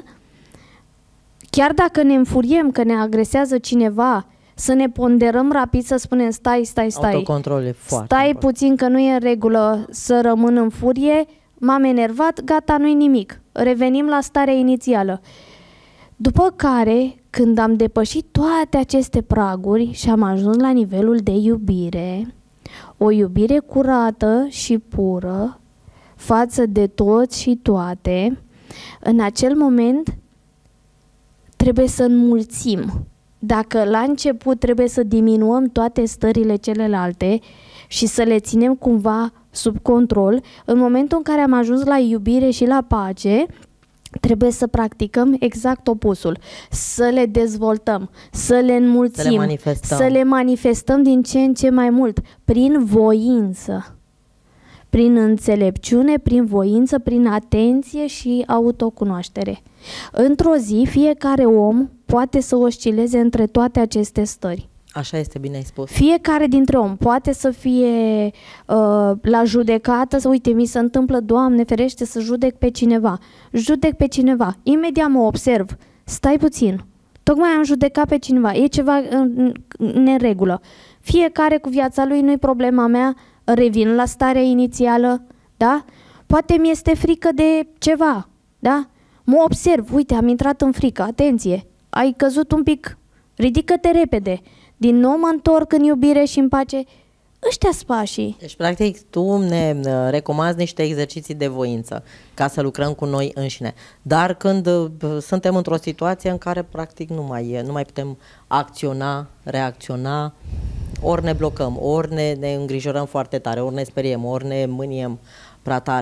Chiar dacă ne înfuriem că ne agresează cineva, să ne ponderăm rapid, să spunem stai, stai, stai, autocontrol e foarte stai important. puțin că nu e în regulă să rămân în furie, m-am enervat, gata, nu-i nimic, revenim la starea inițială. După care, când am depășit toate aceste praguri și am ajuns la nivelul de iubire, o iubire curată și pură față de toți și toate, în acel moment trebuie să înmulțim. Dacă la început trebuie să diminuăm toate stările celelalte și să le ținem cumva sub control, în momentul în care am ajuns la iubire și la pace, trebuie să practicăm exact opusul, să le dezvoltăm, să le înmulțim, să le manifestăm, să le manifestăm din ce în ce mai mult, prin voință, prin înțelepciune, prin voință, prin atenție și autocunoaștere. Într-o zi, fiecare om poate să oscileze între toate aceste stări. Așa este, bine ai spus. Fiecare dintre om poate să fie uh, la judecată, să uite, mi se întâmplă, Doamne ferește, să judec pe cineva. Judec pe cineva, imediat mă observ, stai puțin, tocmai am judecat pe cineva, e ceva în, în neregulă. Fiecare cu viața lui, nu-i problema mea, revin la starea inițială, da? Poate mi este frică de ceva, da? Mă observ, uite, am intrat în frică, atenție, ai căzut un pic, ridică-te repede. Din nou mă întorc în iubire și în pace. Ăștia-s pașii. Deci, practic, tu ne recomanzi niște exerciții de voință ca să lucrăm cu noi înșine. Dar când suntem într-o situație în care, practic, nu mai, nu mai putem acționa, reacționa, ori ne blocăm, ori ne, ne îngrijorăm foarte tare, ori ne speriem, ori ne mâniem prea tare,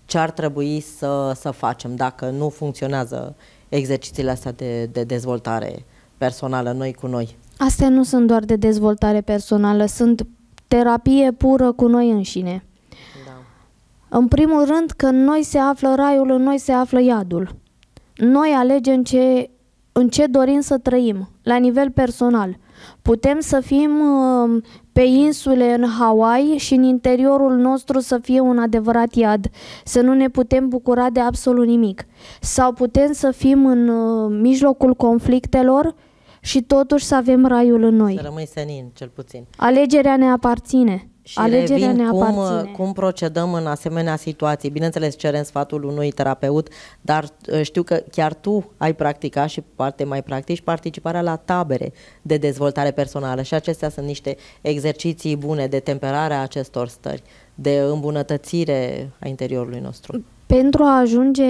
ce ar trebui să, să facem dacă nu funcționează exercițiile astea de, de dezvoltare personală, noi cu noi. Astea nu sunt doar de dezvoltare personală, sunt terapie pură cu noi înșine. Da. În primul rând că în noi se află raiul, în noi se află iadul. Noi alegem ce, în ce dorim să trăim, la nivel personal. Putem să fim uh, pe insule în Hawaii și în interiorul nostru să fie un adevărat iad, să nu ne putem bucura de absolut nimic. Sau putem să fim în uh, mijlocul conflictelor și totuși să avem raiul în noi. Să rămâi senin, cel puțin. Alegerea ne aparține. Și Alegerea ne cum, aparține. cum procedăm în asemenea situații. Bineînțeles, cerem sfatul unui terapeut, dar știu că chiar tu ai practicat și poate mai practici participarea la tabere de dezvoltare personală și acestea sunt niște exerciții bune de temperare a acestor stări, de îmbunătățire a interiorului nostru. Pentru a ajunge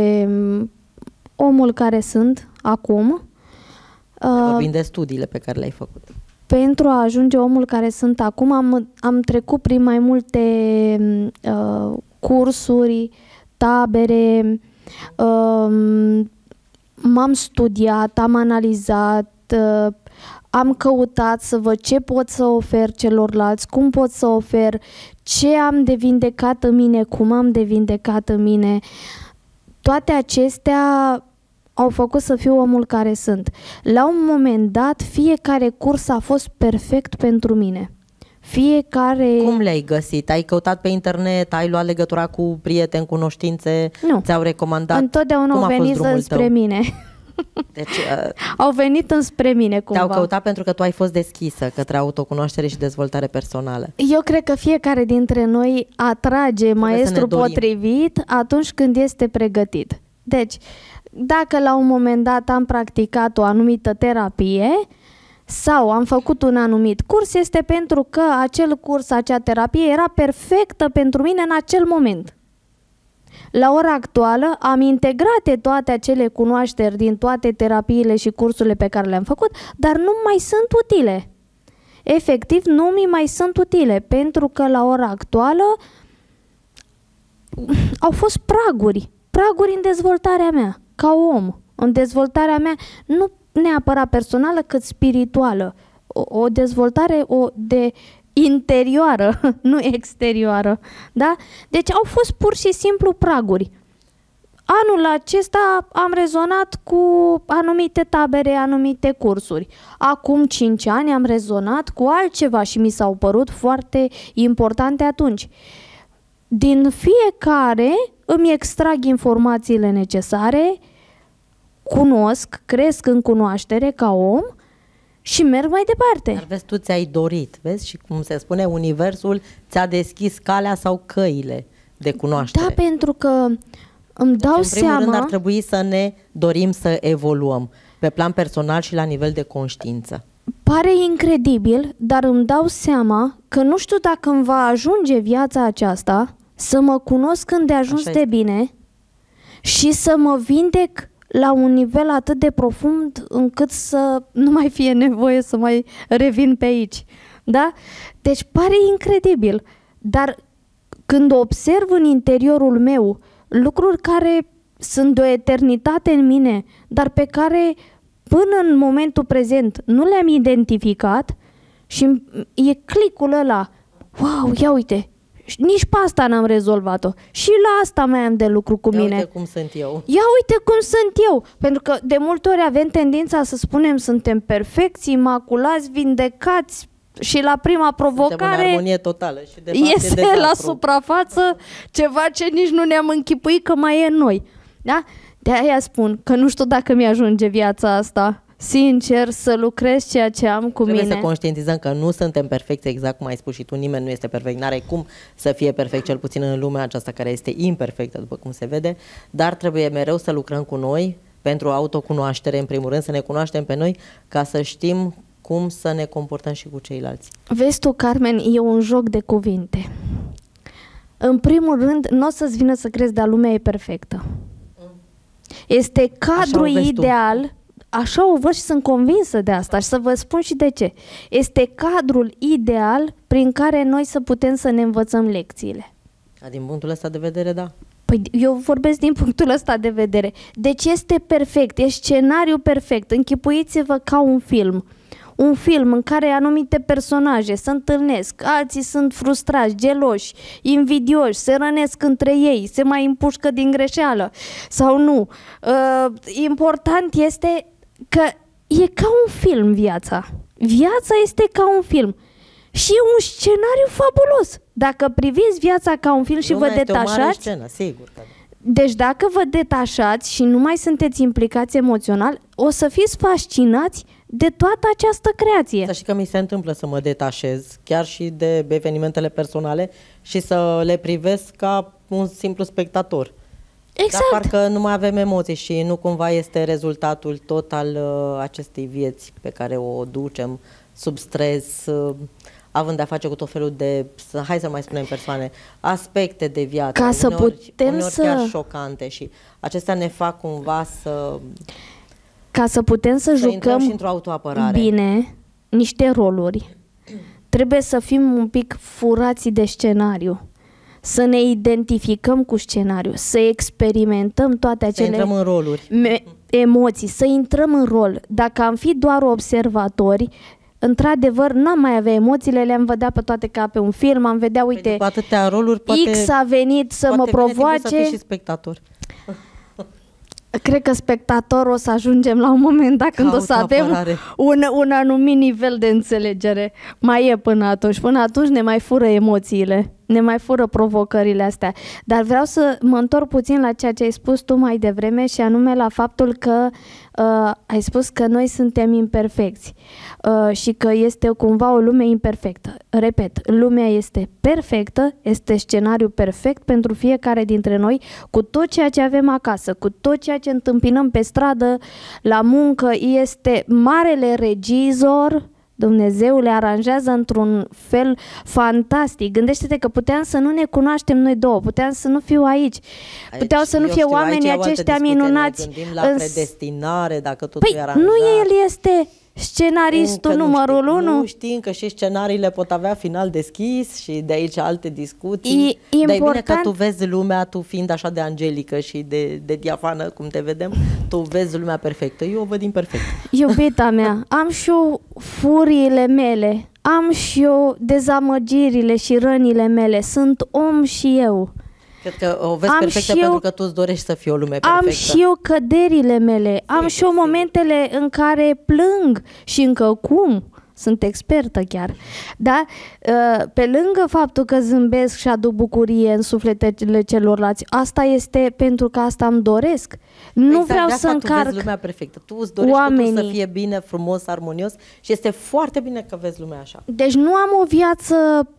omul care sunt acum, vorbim de studiile pe care le-ai făcut. Pentru a ajunge omul care sunt acum, am, am trecut prin mai multe uh, cursuri, tabere, uh, m-am studiat, am analizat, uh, am căutat să văd ce pot să ofer celorlalți, cum pot să ofer, ce am de vindecat în mine, cum am de vindecat în mine. Toate acestea au făcut să fiu omul care sunt. La un moment dat, fiecare curs a fost perfect pentru mine. Fiecare... Cum le-ai găsit? Ai căutat pe internet? Ai luat legătura cu prieteni, cunoștințe? Nu. Ți-au recomandat? Întotdeauna Cum au venit înspre tău? mine. Deci, uh, au venit înspre mine cumva. Te-au căutat pentru că tu ai fost deschisă către autocunoaștere și dezvoltare personală. Eu cred că fiecare dintre noi atrage maestrul potrivit atunci când este pregătit. Deci, dacă la un moment dat am practicat o anumită terapie sau am făcut un anumit curs, este pentru că acel curs, acea terapie era perfectă pentru mine în acel moment. La ora actuală am integrat toate acele cunoașteri din toate terapiile și cursurile pe care le-am făcut, dar nu mai sunt utile. Efectiv, nu mi mai sunt utile, pentru că la ora actuală au fost praguri, praguri în dezvoltarea mea, ca om, în dezvoltarea mea, nu neapărat personală, cât spirituală. O, o dezvoltare o de interioară, nu exterioară. Da? Deci au fost pur și simplu praguri. Anul acesta am rezonat cu anumite tabere, anumite cursuri. Acum cinci ani am rezonat cu altceva și mi s-au părut foarte importante atunci. Din fiecare îmi extrag informațiile necesare, cunosc, cresc în cunoaștere ca om și merg mai departe. Dar vezi, tu ți-ai dorit, vezi? Și cum se spune, universul ți-a deschis calea sau căile de cunoaștere. Da, pentru că îmi dau deci, în primul seama... rând ar trebui să ne dorim să evoluăm pe plan personal și la nivel de conștiință. Pare incredibil, dar îmi dau seama că nu știu dacă îmi va ajunge viața aceasta să mă cunosc îndeajuns de bine și să mă vindec la un nivel atât de profund încât să nu mai fie nevoie să mai revin pe aici. Da? Deci pare incredibil, dar când observ în interiorul meu lucruri care sunt de o eternitate în mine, dar pe care până în momentul prezent nu le-am identificat și e clicul ăla, wow, ia uite, nici pe asta n-am rezolvat-o și la asta mai am de lucru cu ia mine. Uite cum sunt eu. Ia uite cum sunt eu, pentru că de multe ori avem tendința să spunem suntem perfecți, imaculați, vindecați și la prima provocare suntem în armonie totală și de fapt iese e la suprafață ceva ce nici nu ne-am închipuit că mai e în noi. Da? De aia spun că nu știu dacă mi-ajunge viața asta. Sincer, să lucrez ceea ce am cu Trebuie mine. să conștientizăm că nu suntem perfecți, exact cum ai spus și tu, nimeni nu este perfect, n-are cum să fie perfect, cel puțin în lumea aceasta care este imperfectă, după cum se vede, dar trebuie mereu să lucrăm cu noi pentru autocunoaștere, în primul rând, să ne cunoaștem pe noi, ca să știm cum să ne comportăm și cu ceilalți. Vezi tu, Carmen, e un joc de cuvinte. În primul rând, nu o să-ți vină să crezi, dar lumea e perfectă. Este cadrul ideal, așa o văd și sunt convinsă de asta și să vă spun și de ce. Este cadrul ideal prin care noi să putem să ne învățăm lecțiile. Din punctul ăsta de vedere, da. Păi eu vorbesc din punctul ăsta de vedere. Deci este perfect, e scenariu perfect. Închipuiți-vă ca un film. Un film în care anumite personaje se întâlnesc, alții sunt frustrați, geloși, invidioși, se rănesc între ei, se mai împușcă din greșeală sau nu. Uh, important este că e ca un film viața. Viața este ca un film. Și e un scenariu fabulos. Dacă priviți viața ca un film și Lumea vă este o mare detașați, scenă, sigur că da. deci dacă vă detașați și nu mai sunteți implicați emoțional, o să fiți fascinați de toată această creație. Să știi că mi se întâmplă să mă detașez chiar și de evenimentele personale și să le privesc ca un simplu spectator. Exact. Dar parcă nu mai avem emoții și nu cumva este rezultatul tot al uh, acestei vieți pe care o ducem sub stres, uh, având de-a face cu tot felul de, să, hai să mai spunem persoane, aspecte de viață, Ca să uneori, putem uneori să... chiar șocante și acestea ne fac cumva să... Ca să putem să, să intrăm jucăm și într-o autoapărare. bine niște roluri, trebuie să fim un pic furați de scenariu, să ne identificăm cu scenariu, să experimentăm toate acele Să intrăm în roluri. emoții, să intrăm în rol. Dacă am fi doar observatori, într-adevăr, n-am mai avea emoțiile, le-am vedea pe toate ca pe un film, am vedea, uite, Păi, atâtea roluri, poate, X a venit să mă provoace. Să fii și spectator. Cred că spectator o să ajungem la un moment dat când o să avem un, un anumit nivel de înțelegere. Mai e până atunci. Până atunci ne mai fură emoțiile, ne mai fură provocările astea. Dar vreau să mă întorc puțin la ceea ce ai spus tu mai devreme și anume la faptul că uh, ai spus că noi suntem imperfecți uh, și că este cumva o lume imperfectă. Repet, lumea este perfectă, este scenariu perfect pentru fiecare dintre noi, cu tot ceea ce avem acasă, cu tot ceea ce întâmpinăm pe stradă, la muncă, este marele regizor. Dumnezeu le aranjează într-un fel fantastic. Gândește-te că puteam să nu ne cunoaștem noi două, puteam să nu fiu aici, aici puteau să nu fie știu, oamenii aceștia minunați. Ne gândim la predestinare, dacă totul păi, e aranjat. Nu el este scenaristul încă numărul nu unu. Nu știm că și scenariile pot avea final deschis și de aici alte discuții. E Dar important... e bine că tu vezi lumea, tu fiind așa de angelică și de, de diafană, cum te vedem, tu vezi lumea perfectă. Eu o văd imperfectă. Iubita mea, am și eu furiile mele, am și eu dezamăgirile și rănile mele. Sunt om și eu. Cred că o vezi am perfectă eu, pentru că tu îți dorești să fii o lume perfectă. Am și eu căderile mele, sigur, am și eu momentele sigur. în care plâng și încă cum. Sunt expertă chiar. Da? Pe lângă faptul că zâmbesc și aduc bucurie în sufletele celorlalți, asta este pentru că asta îmi doresc. Nu exact, vreau să tu încarc vezi lumea perfectă. Tu îți dorești oamenii. să fie bine, frumos, armonios și este foarte bine că vezi lumea așa. Deci nu am o viață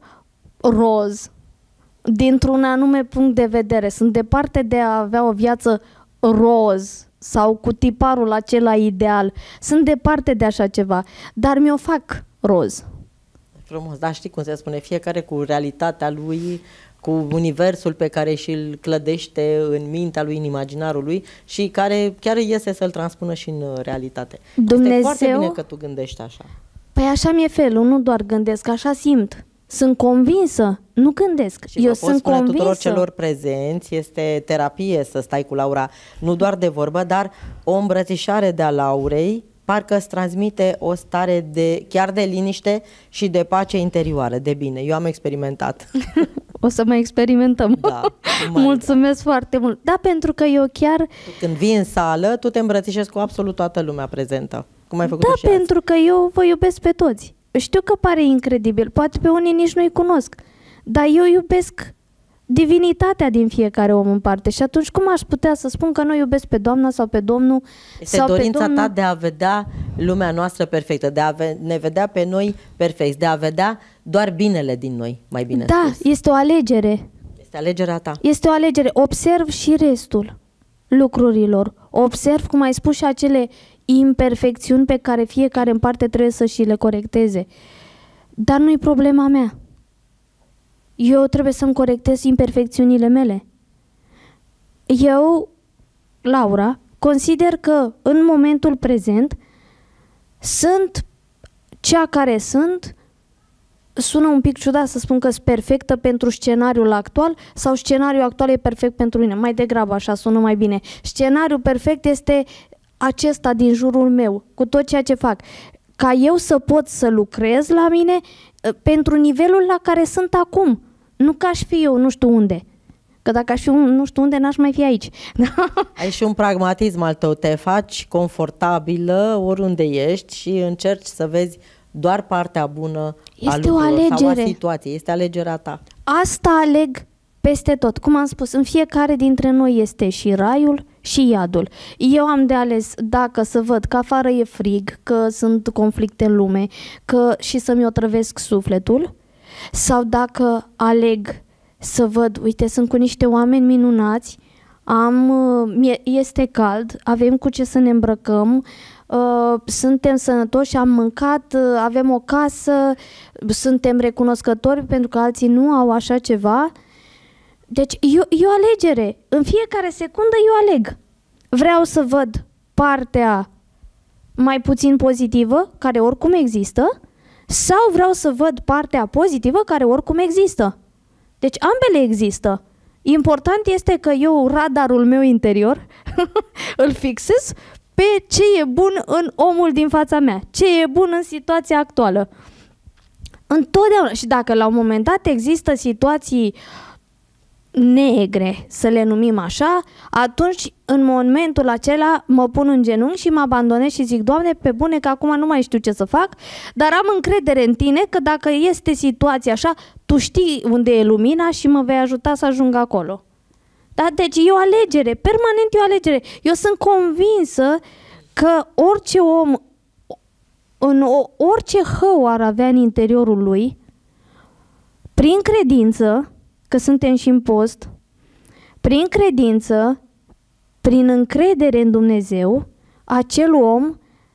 roz dintr-un anume punct de vedere. Sunt departe de a avea o viață roz sau cu tiparul acela ideal. Sunt departe de așa ceva, dar mi-o fac roz. Frumos, dar știi cum se spune, fiecare cu realitatea lui, cu universul pe care și-l clădește în mintea lui, în imaginarul lui și care chiar iese să-l transpună și în realitate. Dumnezeu... Este foarte bine că tu gândești așa. Păi așa mi-e felul, nu doar gândesc, așa simt. Sunt convinsă, nu gândesc. Și eu pot sunt spune convinsă. tuturor celor prezenți, este terapie să stai cu Laura, nu doar de vorbă, dar o îmbrățișare de-a Laurei parcă îți transmite o stare de, chiar de liniște și de pace interioară, de bine. Eu am experimentat. O să mai experimentăm. Da, mulțumesc da. foarte mult. Da, pentru că eu chiar... Când vii în sală, tu te îmbrățișezi cu absolut toată lumea prezentă. Cum ai făcut da, și pentru azi. Că eu vă iubesc pe toți. Știu că pare incredibil, poate pe unii nici nu-i cunosc, dar eu iubesc divinitatea din fiecare om în parte și atunci cum aș putea să spun că nu iubesc pe Doamna sau pe Domnul? Este sau dorința pe Domnul... ta de a vedea lumea noastră perfectă, de a ne vedea pe noi perfecți, de a vedea doar binele din noi, mai bine Da, spus. este o alegere. Este alegerea ta. Este o alegere. Observ și restul lucrurilor. Observ, cum ai spus, și acele imperfecțiuni pe care fiecare în parte trebuie să și le corecteze. Dar nu-i problema mea. Eu trebuie să-mi corectez imperfecțiunile mele. Eu, Laura, consider că în momentul prezent sunt cea care sunt sună un pic ciudat să spun că sunt perfectă pentru scenariul actual sau scenariul actual e perfect pentru mine. Mai degrabă așa sună mai bine. Scenariul perfect este acesta din jurul meu, cu tot ceea ce fac. Ca eu să pot să lucrez la mine pentru nivelul la care sunt acum. Nu că aș fi eu nu știu unde. Că dacă aș fi un, nu știu unde, n-aș mai fi aici. Ai și un pragmatism al tău. Te faci confortabilă oriunde ești și încerci să vezi doar partea bună este a lucrurilor o alegere. sau a situației. Este alegerea ta. Asta aleg peste tot. Cum am spus, în fiecare dintre noi este și raiul și iadul. Eu am de ales dacă să văd că afară e frig, că sunt conflicte în lume, că și să-mi otrăvesc sufletul, sau dacă aleg să văd, uite, sunt cu niște oameni minunați, am, este cald, avem cu ce să ne îmbrăcăm, suntem sănătoși, am mâncat, avem o casă, suntem recunoscători pentru că alții nu au așa ceva. Deci e o alegere. În fiecare secundă eu aleg. Vreau să văd partea mai puțin pozitivă, care oricum există, sau vreau să văd partea pozitivă, care oricum există. Deci ambele există. Important este că eu radarul meu interior îl fixez pe ce e bun în omul din fața mea, ce e bun în situația actuală. Întotdeauna. Și dacă la un moment dat există situații negre, să le numim așa, atunci în momentul acela mă pun în genunchi și mă abandonez și zic: Doamne, pe bune că acum nu mai știu ce să fac, dar am încredere în Tine că dacă este situația așa, Tu știi unde e lumina și mă vei ajuta să ajung acolo. Da? Deci e o alegere, permanent e o alegere. Eu sunt convinsă că orice om, în orice hău ar avea în interiorul lui, prin credință, că suntem și în post, prin credință, prin încredere în Dumnezeu, acel om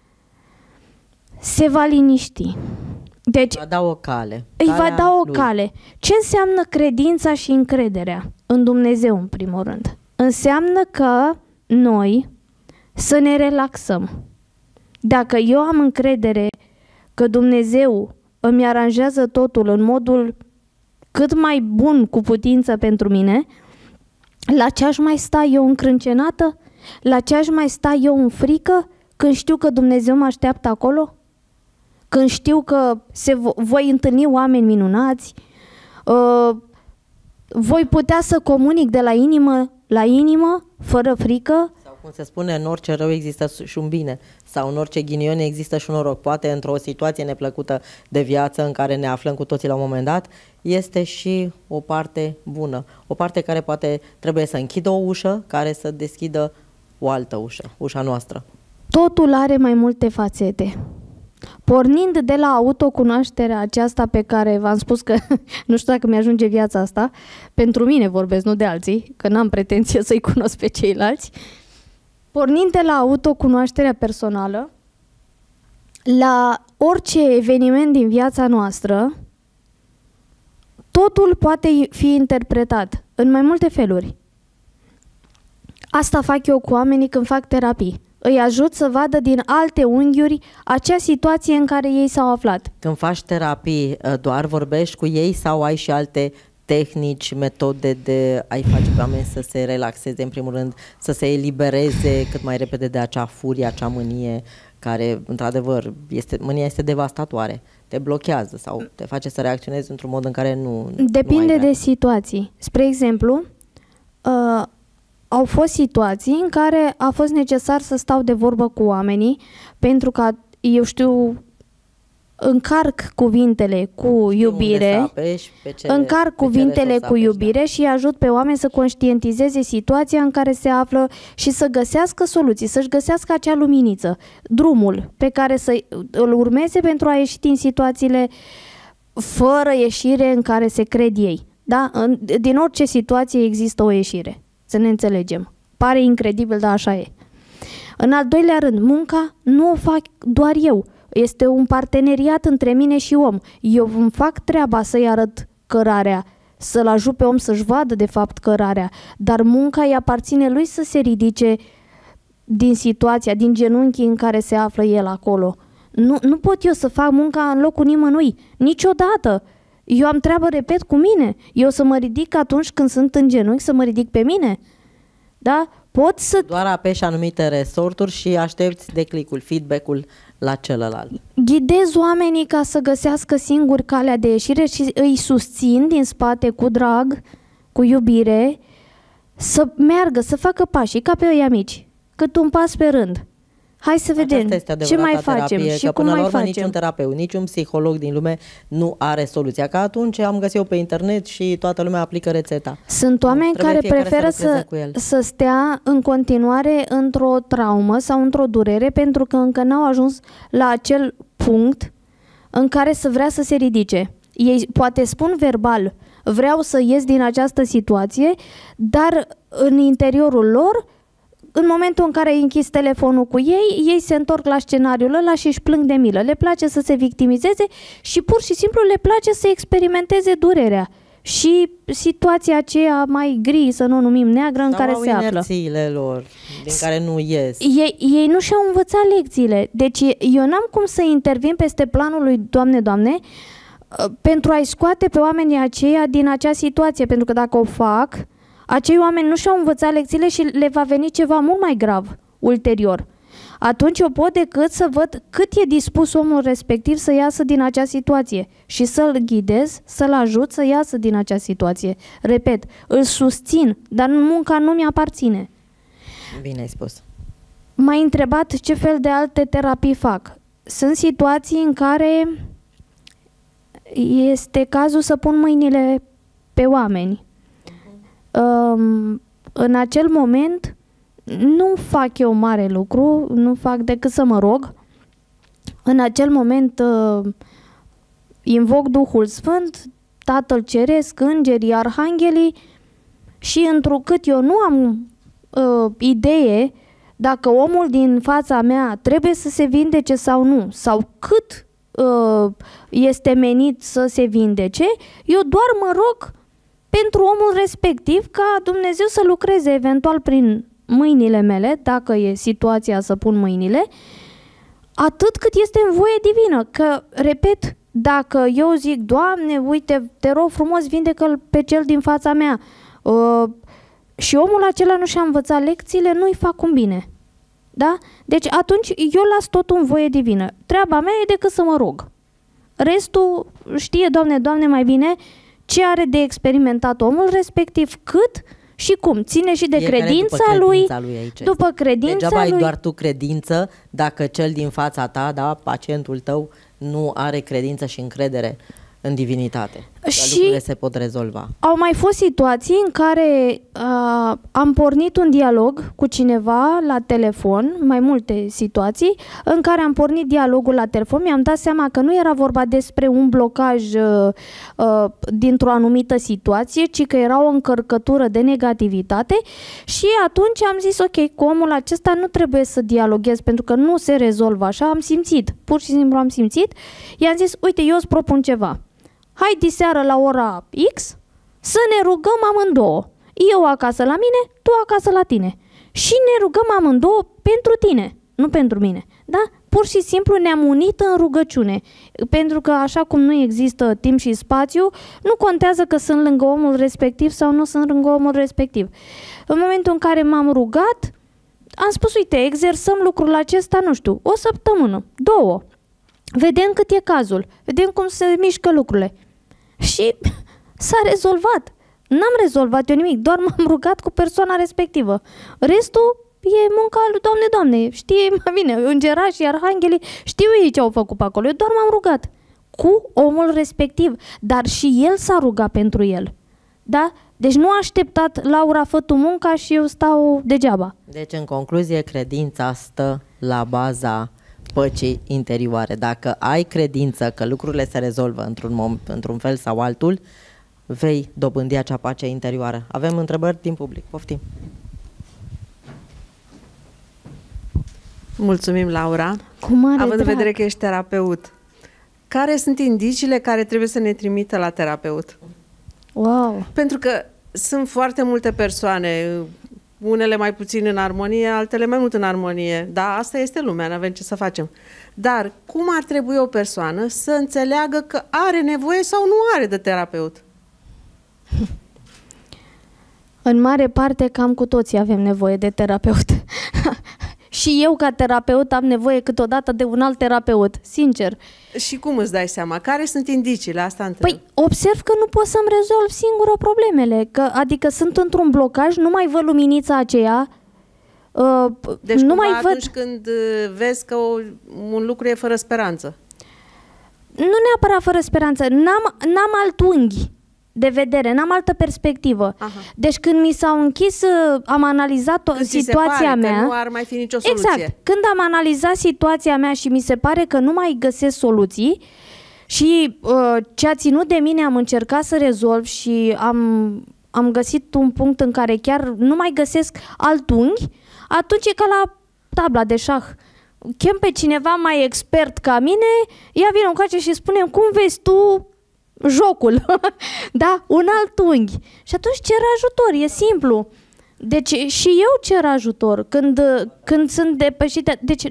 se va liniști. Deci, va da o cale. Îi va da o lui. cale. Ce înseamnă credința și încrederea? În Dumnezeu, în primul rând. Înseamnă că noi să ne relaxăm. Dacă eu am încredere că Dumnezeu îmi aranjează totul în modul cât mai bun cu putință pentru mine, la ce aș mai sta eu încrâncenată? La ce aș mai sta eu în frică când știu că Dumnezeu mă așteaptă acolo? Când știu că se vo- voi întâlni oameni minunați, uh, voi putea să comunic de la inimă la inimă, fără frică. Sau cum se spune, în orice rău există și un bine, sau în orice ghinion există și un noroc. Poate într-o situație neplăcută de viață în care ne aflăm cu toții la un moment dat, este și o parte bună. O parte care poate trebuie să închidă o ușă, care să deschidă o altă ușă, ușa noastră. Totul are mai multe fațete. Pornind de la autocunoașterea aceasta pe care v-am spus că nu știu dacă mi-ajunge viața asta, pentru mine vorbesc, nu de alții, că n-am pretenție să-i cunosc pe ceilalți, pornind de la autocunoașterea personală, la orice eveniment din viața noastră, totul poate fi interpretat în mai multe feluri. Asta fac eu cu oamenii când fac terapii. Îi ajut să vadă din alte unghiuri acea situație în care ei s-au aflat. Când faci terapii, doar vorbești cu ei sau ai și alte tehnici, metode de a-i face pe oameni să se relaxeze, în primul rând, să se elibereze cât mai repede de acea furie, acea mânie, care, într-adevăr, este, mânia este devastatoare, te blochează sau te face să reacționezi într-un mod în care nu... Depinde nu ai de situații. Spre exemplu, uh, au fost situații în care a fost necesar să stau de vorbă cu oamenii pentru că, eu știu, încarc cuvintele cu iubire, apeși, pe ce, încarc pe cuvintele ce cu iubire da. Și ajut pe oameni să conștientizeze situația în care se află și să găsească soluții, să-și găsească acea luminiță, drumul pe care să îl urmeze pentru a ieși din situațiile fără ieșire în care se cred ei. Da? Din orice situație există o ieșire. Să ne înțelegem. Pare incredibil, dar așa e. În al doilea rând, munca nu o fac doar eu. Este un parteneriat între mine și om. Eu îmi fac treaba să-i arăt cărarea, să-l ajut pe om să-și vadă de fapt cărarea, dar munca îi aparține lui să se ridice din situația, din genunchii în care se află el acolo. Nu, nu pot eu să fac munca în locul nimănui, niciodată. Eu am treabă, repet, cu mine. Eu să mă ridic atunci când sunt în genunchi, să mă ridic pe mine. Da? Pot să... Doar apeși anumite resorturi și aștepți declicul, feedback-ul la celălalt. Ghidez oamenii ca să găsească singuri calea de ieșire și îi susțin din spate cu drag, cu iubire, să meargă, să facă pașii ca pe ăia mici, cât un pas pe rând. Hai să vedem ce mai facem terapie, și că cum până mai la urmă facem. niciun terapeut, niciun psiholog din lume nu are soluția. Că atunci am găsit eu pe internet și toată lumea aplică rețeta. Sunt oameni care preferă să, să, să stea în continuare într-o traumă sau într-o durere pentru că încă n-au ajuns la acel punct în care să vrea să se ridice. Ei poate spun verbal, vreau să ies din această situație, dar în interiorul lor, în momentul în care ai închis telefonul cu ei, ei se întorc la scenariul ăla și își plâng de milă. Le place să se victimizeze și pur și simplu le place să experimenteze durerea și situația aceea mai gri, să nu o numim neagră, în sau care au se află. inerțiile lor, din care nu ies. Ei, ei nu și-au învățat lecțiile. Deci eu n-am cum să intervin peste planul lui Doamne, Doamne, pentru a-i scoate pe oamenii aceia din acea situație, pentru că dacă o fac, acei oameni nu și-au învățat lecțiile și le va veni ceva mult mai grav ulterior. Atunci eu pot decât să văd cât e dispus omul respectiv să iasă din acea situație și să-l ghidez, să-l ajut să iasă din acea situație. Repet, îl susțin, dar munca nu mi-aparține. Bine ai spus. M-ai întrebat ce fel de alte terapii fac. Sunt situații în care este cazul să pun mâinile pe oameni. Um, în acel moment nu fac eu mare lucru, nu fac decât să mă rog. În acel moment uh, invoc Duhul Sfânt, Tatăl Ceresc, îngerii, arhanghelii și întrucât eu nu am uh, idee dacă omul din fața mea trebuie să se vindece sau nu, sau cât uh, este menit să se vindece, eu doar mă rog pentru omul respectiv ca Dumnezeu să lucreze eventual prin mâinile mele, dacă e situația să pun mâinile, atât cât este în voie divină. Că, repet, dacă eu zic, Doamne, uite, te rog frumos, vindecă-l pe cel din fața mea, uh, și omul acela nu și-a învățat lecțiile, nu-i fac un bine. Da? Deci atunci eu las totul în voie divină. Treaba mea e decât să mă rog. Restul știe, Doamne, Doamne, mai bine ce are de experimentat omul respectiv, cât și cum. Ține și de credința, după lui, credința lui aici după credința Degeaba lui. ai doar tu credință dacă cel din fața ta, da, pacientul tău, nu are credință și încredere în divinitate. Și lucrurile se pot rezolva. Au mai fost situații în care uh, am pornit un dialog cu cineva la telefon, mai multe situații, în care am pornit dialogul la telefon, mi-am dat seama că nu era vorba despre un blocaj uh, uh, dintr-o anumită situație, ci că era o încărcătură de negativitate și atunci am zis, ok, cu omul acesta nu trebuie să dialoghez pentru că nu se rezolvă așa, am simțit, pur și simplu am simțit, i-am zis, uite, eu îți propun ceva. Hai diseară la ora X să ne rugăm amândouă. Eu acasă la mine, tu acasă la tine. Și ne rugăm amândouă pentru tine, nu pentru mine. Da? Pur și simplu ne-am unit în rugăciune. Pentru că așa cum nu există timp și spațiu, nu contează că sunt lângă omul respectiv sau nu sunt lângă omul respectiv. În momentul în care m-am rugat, am spus, uite, exersăm lucrul acesta, nu știu, o săptămână, două. Vedem cât e cazul, vedem cum se mișcă lucrurile. Și s-a rezolvat. N-am rezolvat eu nimic, doar m-am rugat cu persoana respectivă. Restul e munca lui Doamne, Doamne, știe mai bine, îngerașii, arhanghelii, știu ei ce au făcut pe acolo. Eu doar m-am rugat cu omul respectiv, dar și el s-a rugat pentru el. Da? Deci nu a așteptat Laura, fă tu munca și eu stau degeaba. Deci, în concluzie, credința stă la baza păcii interioare. Dacă ai credință că lucrurile se rezolvă într-un, într-un fel sau altul, vei dobândi acea pace interioară. Avem întrebări din public. Poftim. Mulțumim, Laura. Cu mare Având drag. în vedere că ești terapeut, care sunt indiciile care trebuie să ne trimită la terapeut? Wow. Pentru că sunt foarte multe persoane unele mai puțin în armonie, altele mai mult în armonie. Da, asta este lumea, nu avem ce să facem. Dar cum ar trebui o persoană să înțeleagă că are nevoie sau nu are de terapeut? În mare parte, cam cu toții avem nevoie de terapeut. Și eu, ca terapeut, am nevoie câteodată de un alt terapeut, sincer. Și cum îți dai seama? Care sunt indiciile? Asta întreb. Păi, observ că nu pot să-mi rezolv singură problemele. Că, adică sunt într-un blocaj, nu mai văd luminița aceea. Uh, deci nu cumva mai văd... atunci când vezi că o, un lucru e fără speranță. Nu neapărat fără speranță. N-am, n-am alt unghi de vedere, n-am altă perspectivă. Aha. Deci când mi s-au închis, am analizat o, situația se pare mea. Că nu ar mai fi nicio soluție. Exact. Când am analizat situația mea și mi se pare că nu mai găsesc soluții și uh, ce a ținut de mine am încercat să rezolv și am, am găsit un punct în care chiar nu mai găsesc alt unghi, atunci e ca la tabla de șah. Chem pe cineva mai expert ca mine, ea vine încoace și spune cum vezi tu jocul, da? Un alt unghi. Și atunci cer ajutor, e simplu. Deci și eu cer ajutor când, când sunt depășite. Deci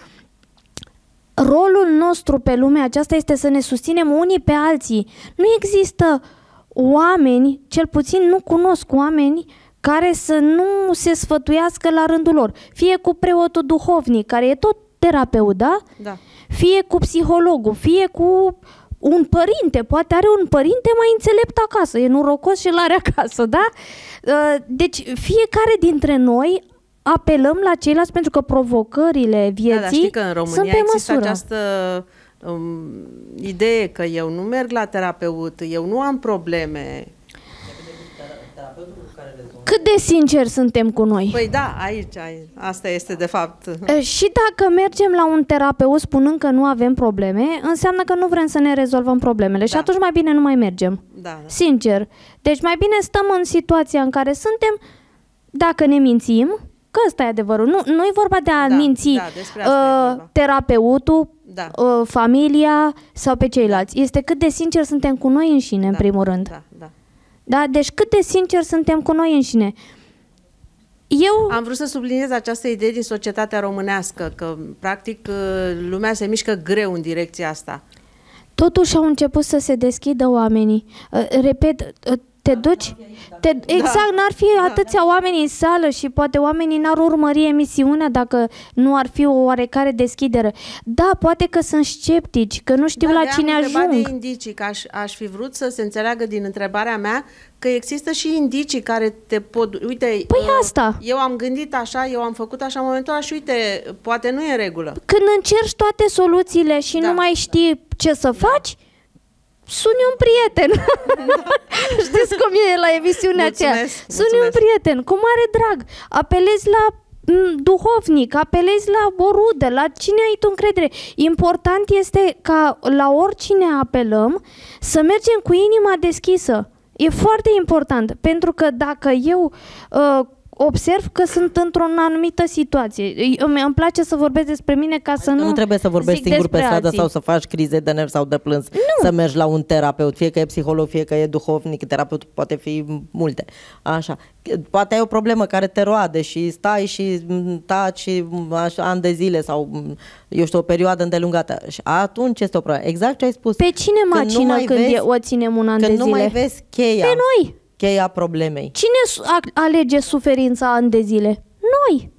rolul nostru pe lumea aceasta este să ne susținem unii pe alții. Nu există oameni, cel puțin nu cunosc oameni care să nu se sfătuiască la rândul lor. Fie cu preotul duhovnic, care e tot terapeut, da? Da. Fie cu psihologul, fie cu un părinte, poate are un părinte mai înțelept acasă, e norocos și îl are acasă, da? Deci fiecare dintre noi apelăm la ceilalți pentru că provocările vieții da, dar știi că în România sunt pe există măsură. această um, idee că eu nu merg la terapeut, eu nu am probleme. Cât de sinceri suntem cu noi? Păi da, aici, aici, asta este de fapt. Și dacă mergem la un terapeut spunând că nu avem probleme, înseamnă că nu vrem să ne rezolvăm problemele. Da. Și atunci mai bine nu mai mergem. Da, da. Sincer. Deci mai bine stăm în situația în care suntem, dacă ne mințim, că ăsta e adevărul. Nu, nu e vorba de a da, minți da, uh, terapeutul, da. uh, familia sau pe ceilalți. Este cât de sincer suntem cu noi înșine, da, în primul rând. Da, da. Da? Deci cât de sincer suntem cu noi înșine. Eu... Am vrut să subliniez această idee din societatea românească, că practic lumea se mișcă greu în direcția asta. Totuși au început să se deschidă oamenii. Repet, te duci... Te, exact, n-ar fi da, atâția da. oameni în sală și poate oamenii n-ar urmări emisiunea dacă nu ar fi o oarecare deschidere. Da, poate că sunt sceptici, că nu știu da, la cine ajung. De indicii, că aș, aș fi vrut să se înțeleagă din întrebarea mea că există și indicii care te pot... Uite, păi uh, asta. eu am gândit așa, eu am făcut așa în momentul ăla și uite, poate nu e în regulă. Când încerci toate soluțiile și da, nu mai știi da. ce să da. faci, suni un prieten. Știți cum e la emisiunea aceea? Suni un prieten, cu mare drag. Apelezi la duhovnic, apelezi la o rudă, la cine ai tu încredere. Important este ca la oricine apelăm să mergem cu inima deschisă. E foarte important, pentru că dacă eu uh, observ că sunt într-o anumită situație. Îmi, îmi place să vorbesc despre mine ca să nu... Nu trebuie să vorbești singur pe stradă alții. sau să faci crize de nervi sau de plâns. Nu. Să mergi la un terapeut, fie că e psiholog, fie că e duhovnic, terapeut poate fi multe. Așa. Poate ai o problemă care te roade și stai și taci și așa, ani de zile sau, eu știu, o perioadă îndelungată. Și atunci este o problemă. Exact ce ai spus. Pe cine macină când, când vezi, o ținem un an de zile? Când nu mai vezi cheia. Pe noi. Cheia problemei. Cine alege suferința ani de zile? Noi.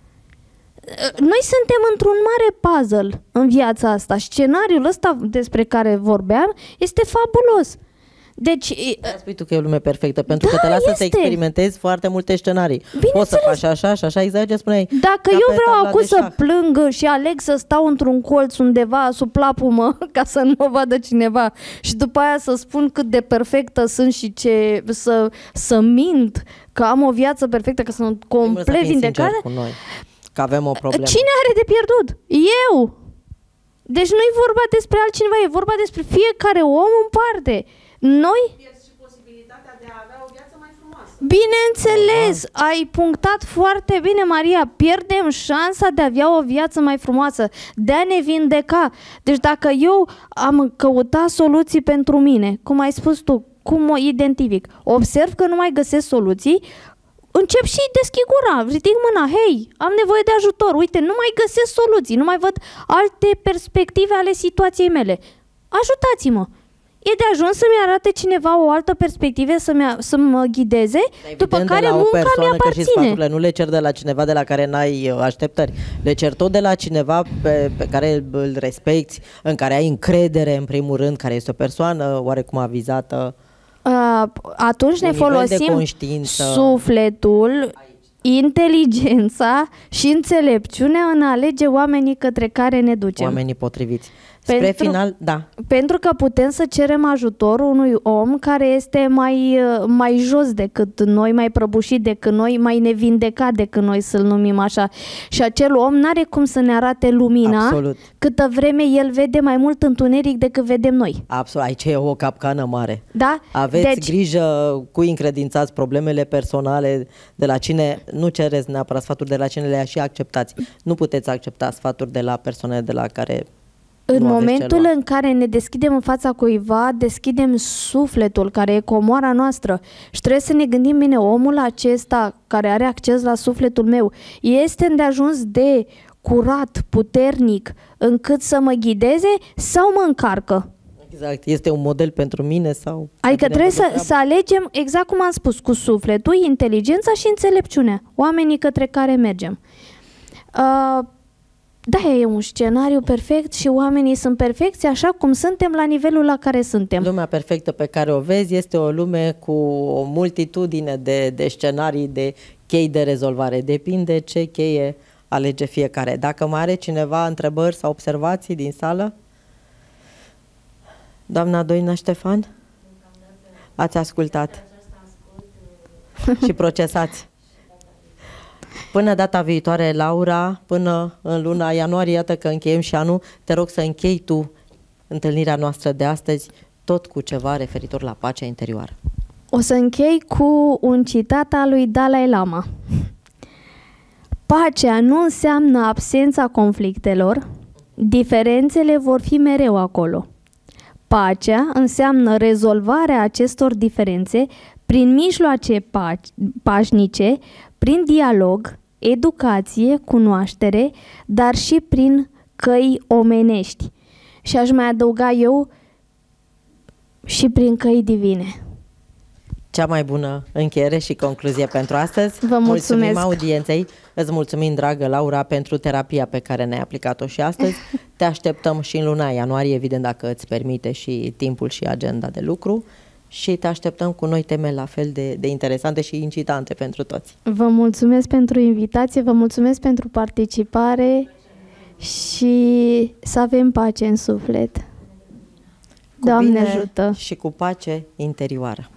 Noi suntem într-un mare puzzle în viața asta. Scenariul ăsta despre care vorbeam este fabulos. Deci, spui tu că e o lume perfectă, pentru da, că te lasă este. să experimentezi foarte multe scenarii. Poți să faci așa și așa, exact ce spuneai. Dacă eu vreau acum să plâng și aleg să stau într-un colț undeva sub plapumă ca să nu mă vadă cineva și după aia să spun cât de perfectă sunt și ce să, să mint că am o viață perfectă, că sunt complet vindecată, că avem o problemă. Cine are de pierdut? Eu! Deci nu e vorba despre altcineva, e vorba despre fiecare om în parte. Noi? Pierzi și posibilitatea de a avea o viață mai frumoasă. Bineînțeles, Aha. ai punctat foarte bine, Maria. Pierdem șansa de a avea o viață mai frumoasă, de a ne vindeca. Deci dacă eu am căutat soluții pentru mine, cum ai spus tu, cum o identific, observ că nu mai găsesc soluții, încep și deschid gura, ridic mâna, hei, am nevoie de ajutor, uite, nu mai găsesc soluții, nu mai văd alte perspective ale situației mele. Ajutați-mă! E de ajuns să-mi arate cineva o altă perspectivă, să, să mă ghideze, evident, după care munca mi aparține. Nu le cer de la cineva de la care n-ai așteptări. Le cer tot de la cineva pe, pe care îl respecti, în care ai încredere, în primul rând, care este o persoană oarecum avizată. Uh, atunci ne folosim sufletul, inteligența și înțelepciunea în a alege oamenii către care ne ducem. Oamenii potriviți. Spre Pentru, final, da. Pentru că putem să cerem ajutor unui om care este mai, mai jos decât noi, mai prăbușit decât noi, mai nevindecat decât noi, să-l numim așa. Și acel om n-are cum să ne arate lumina. Absolut. Câtă vreme el vede mai mult întuneric decât vedem noi. Absolut. Aici e o capcană mare. Da? Aveți deci, grijă cui încredințați problemele personale, de la cine, nu cereți neapărat sfaturi, de la cine le și acceptați. Nu puteți accepta sfaturi de la persoane de la care... În momentul în care ne deschidem în fața cuiva, deschidem sufletul, care e comoara noastră, și trebuie să ne gândim bine, omul acesta care are acces la sufletul meu este îndeajuns de curat, puternic, încât să mă ghideze sau mă încarcă? Exact, este un model pentru mine sau... Adică trebuie să, să alegem, exact cum am spus, cu sufletul, inteligența și înțelepciunea, oamenii către care mergem. Uh, Da, e un scenariu perfect și oamenii sunt perfecți așa cum suntem la nivelul la care suntem. Lumea perfectă pe care o vezi este o lume cu o multitudine de, de scenarii, de chei de rezolvare. Depinde ce cheie alege fiecare. Dacă mai are cineva întrebări sau observații din sală? Doamna Doina Ștefan? Ați ascultat și procesați. Până data viitoare, Laura, până în luna ianuarie, iată că încheiem și anul, te rog să închei tu întâlnirea noastră de astăzi tot cu ceva referitor la pacea interioară. O să închei cu un citat al lui Dalai Lama. Pacea nu înseamnă absența conflictelor, diferențele vor fi mereu acolo. Pacea înseamnă rezolvarea acestor diferențe prin mijloace pașnice, prin dialog, educație, cunoaștere, dar și prin căi omenești. Și aș mai adăuga eu și prin căi divine. Cea mai bună încheiere și concluzie pentru astăzi. Vă mulțumesc. Mulțumim audienței. Îți mulțumim, dragă Laura, pentru terapia pe care ne-ai aplicat-o și astăzi. Te așteptăm și în luna ianuarie, evident, dacă îți permite și timpul și agenda de lucru. Și te așteptăm cu noi teme la fel de, de interesante și incitante pentru toți. Vă mulțumesc pentru invitație, vă mulțumesc pentru participare și să avem pace în suflet. Cu Doamne bine ajută! Și cu pace interioară.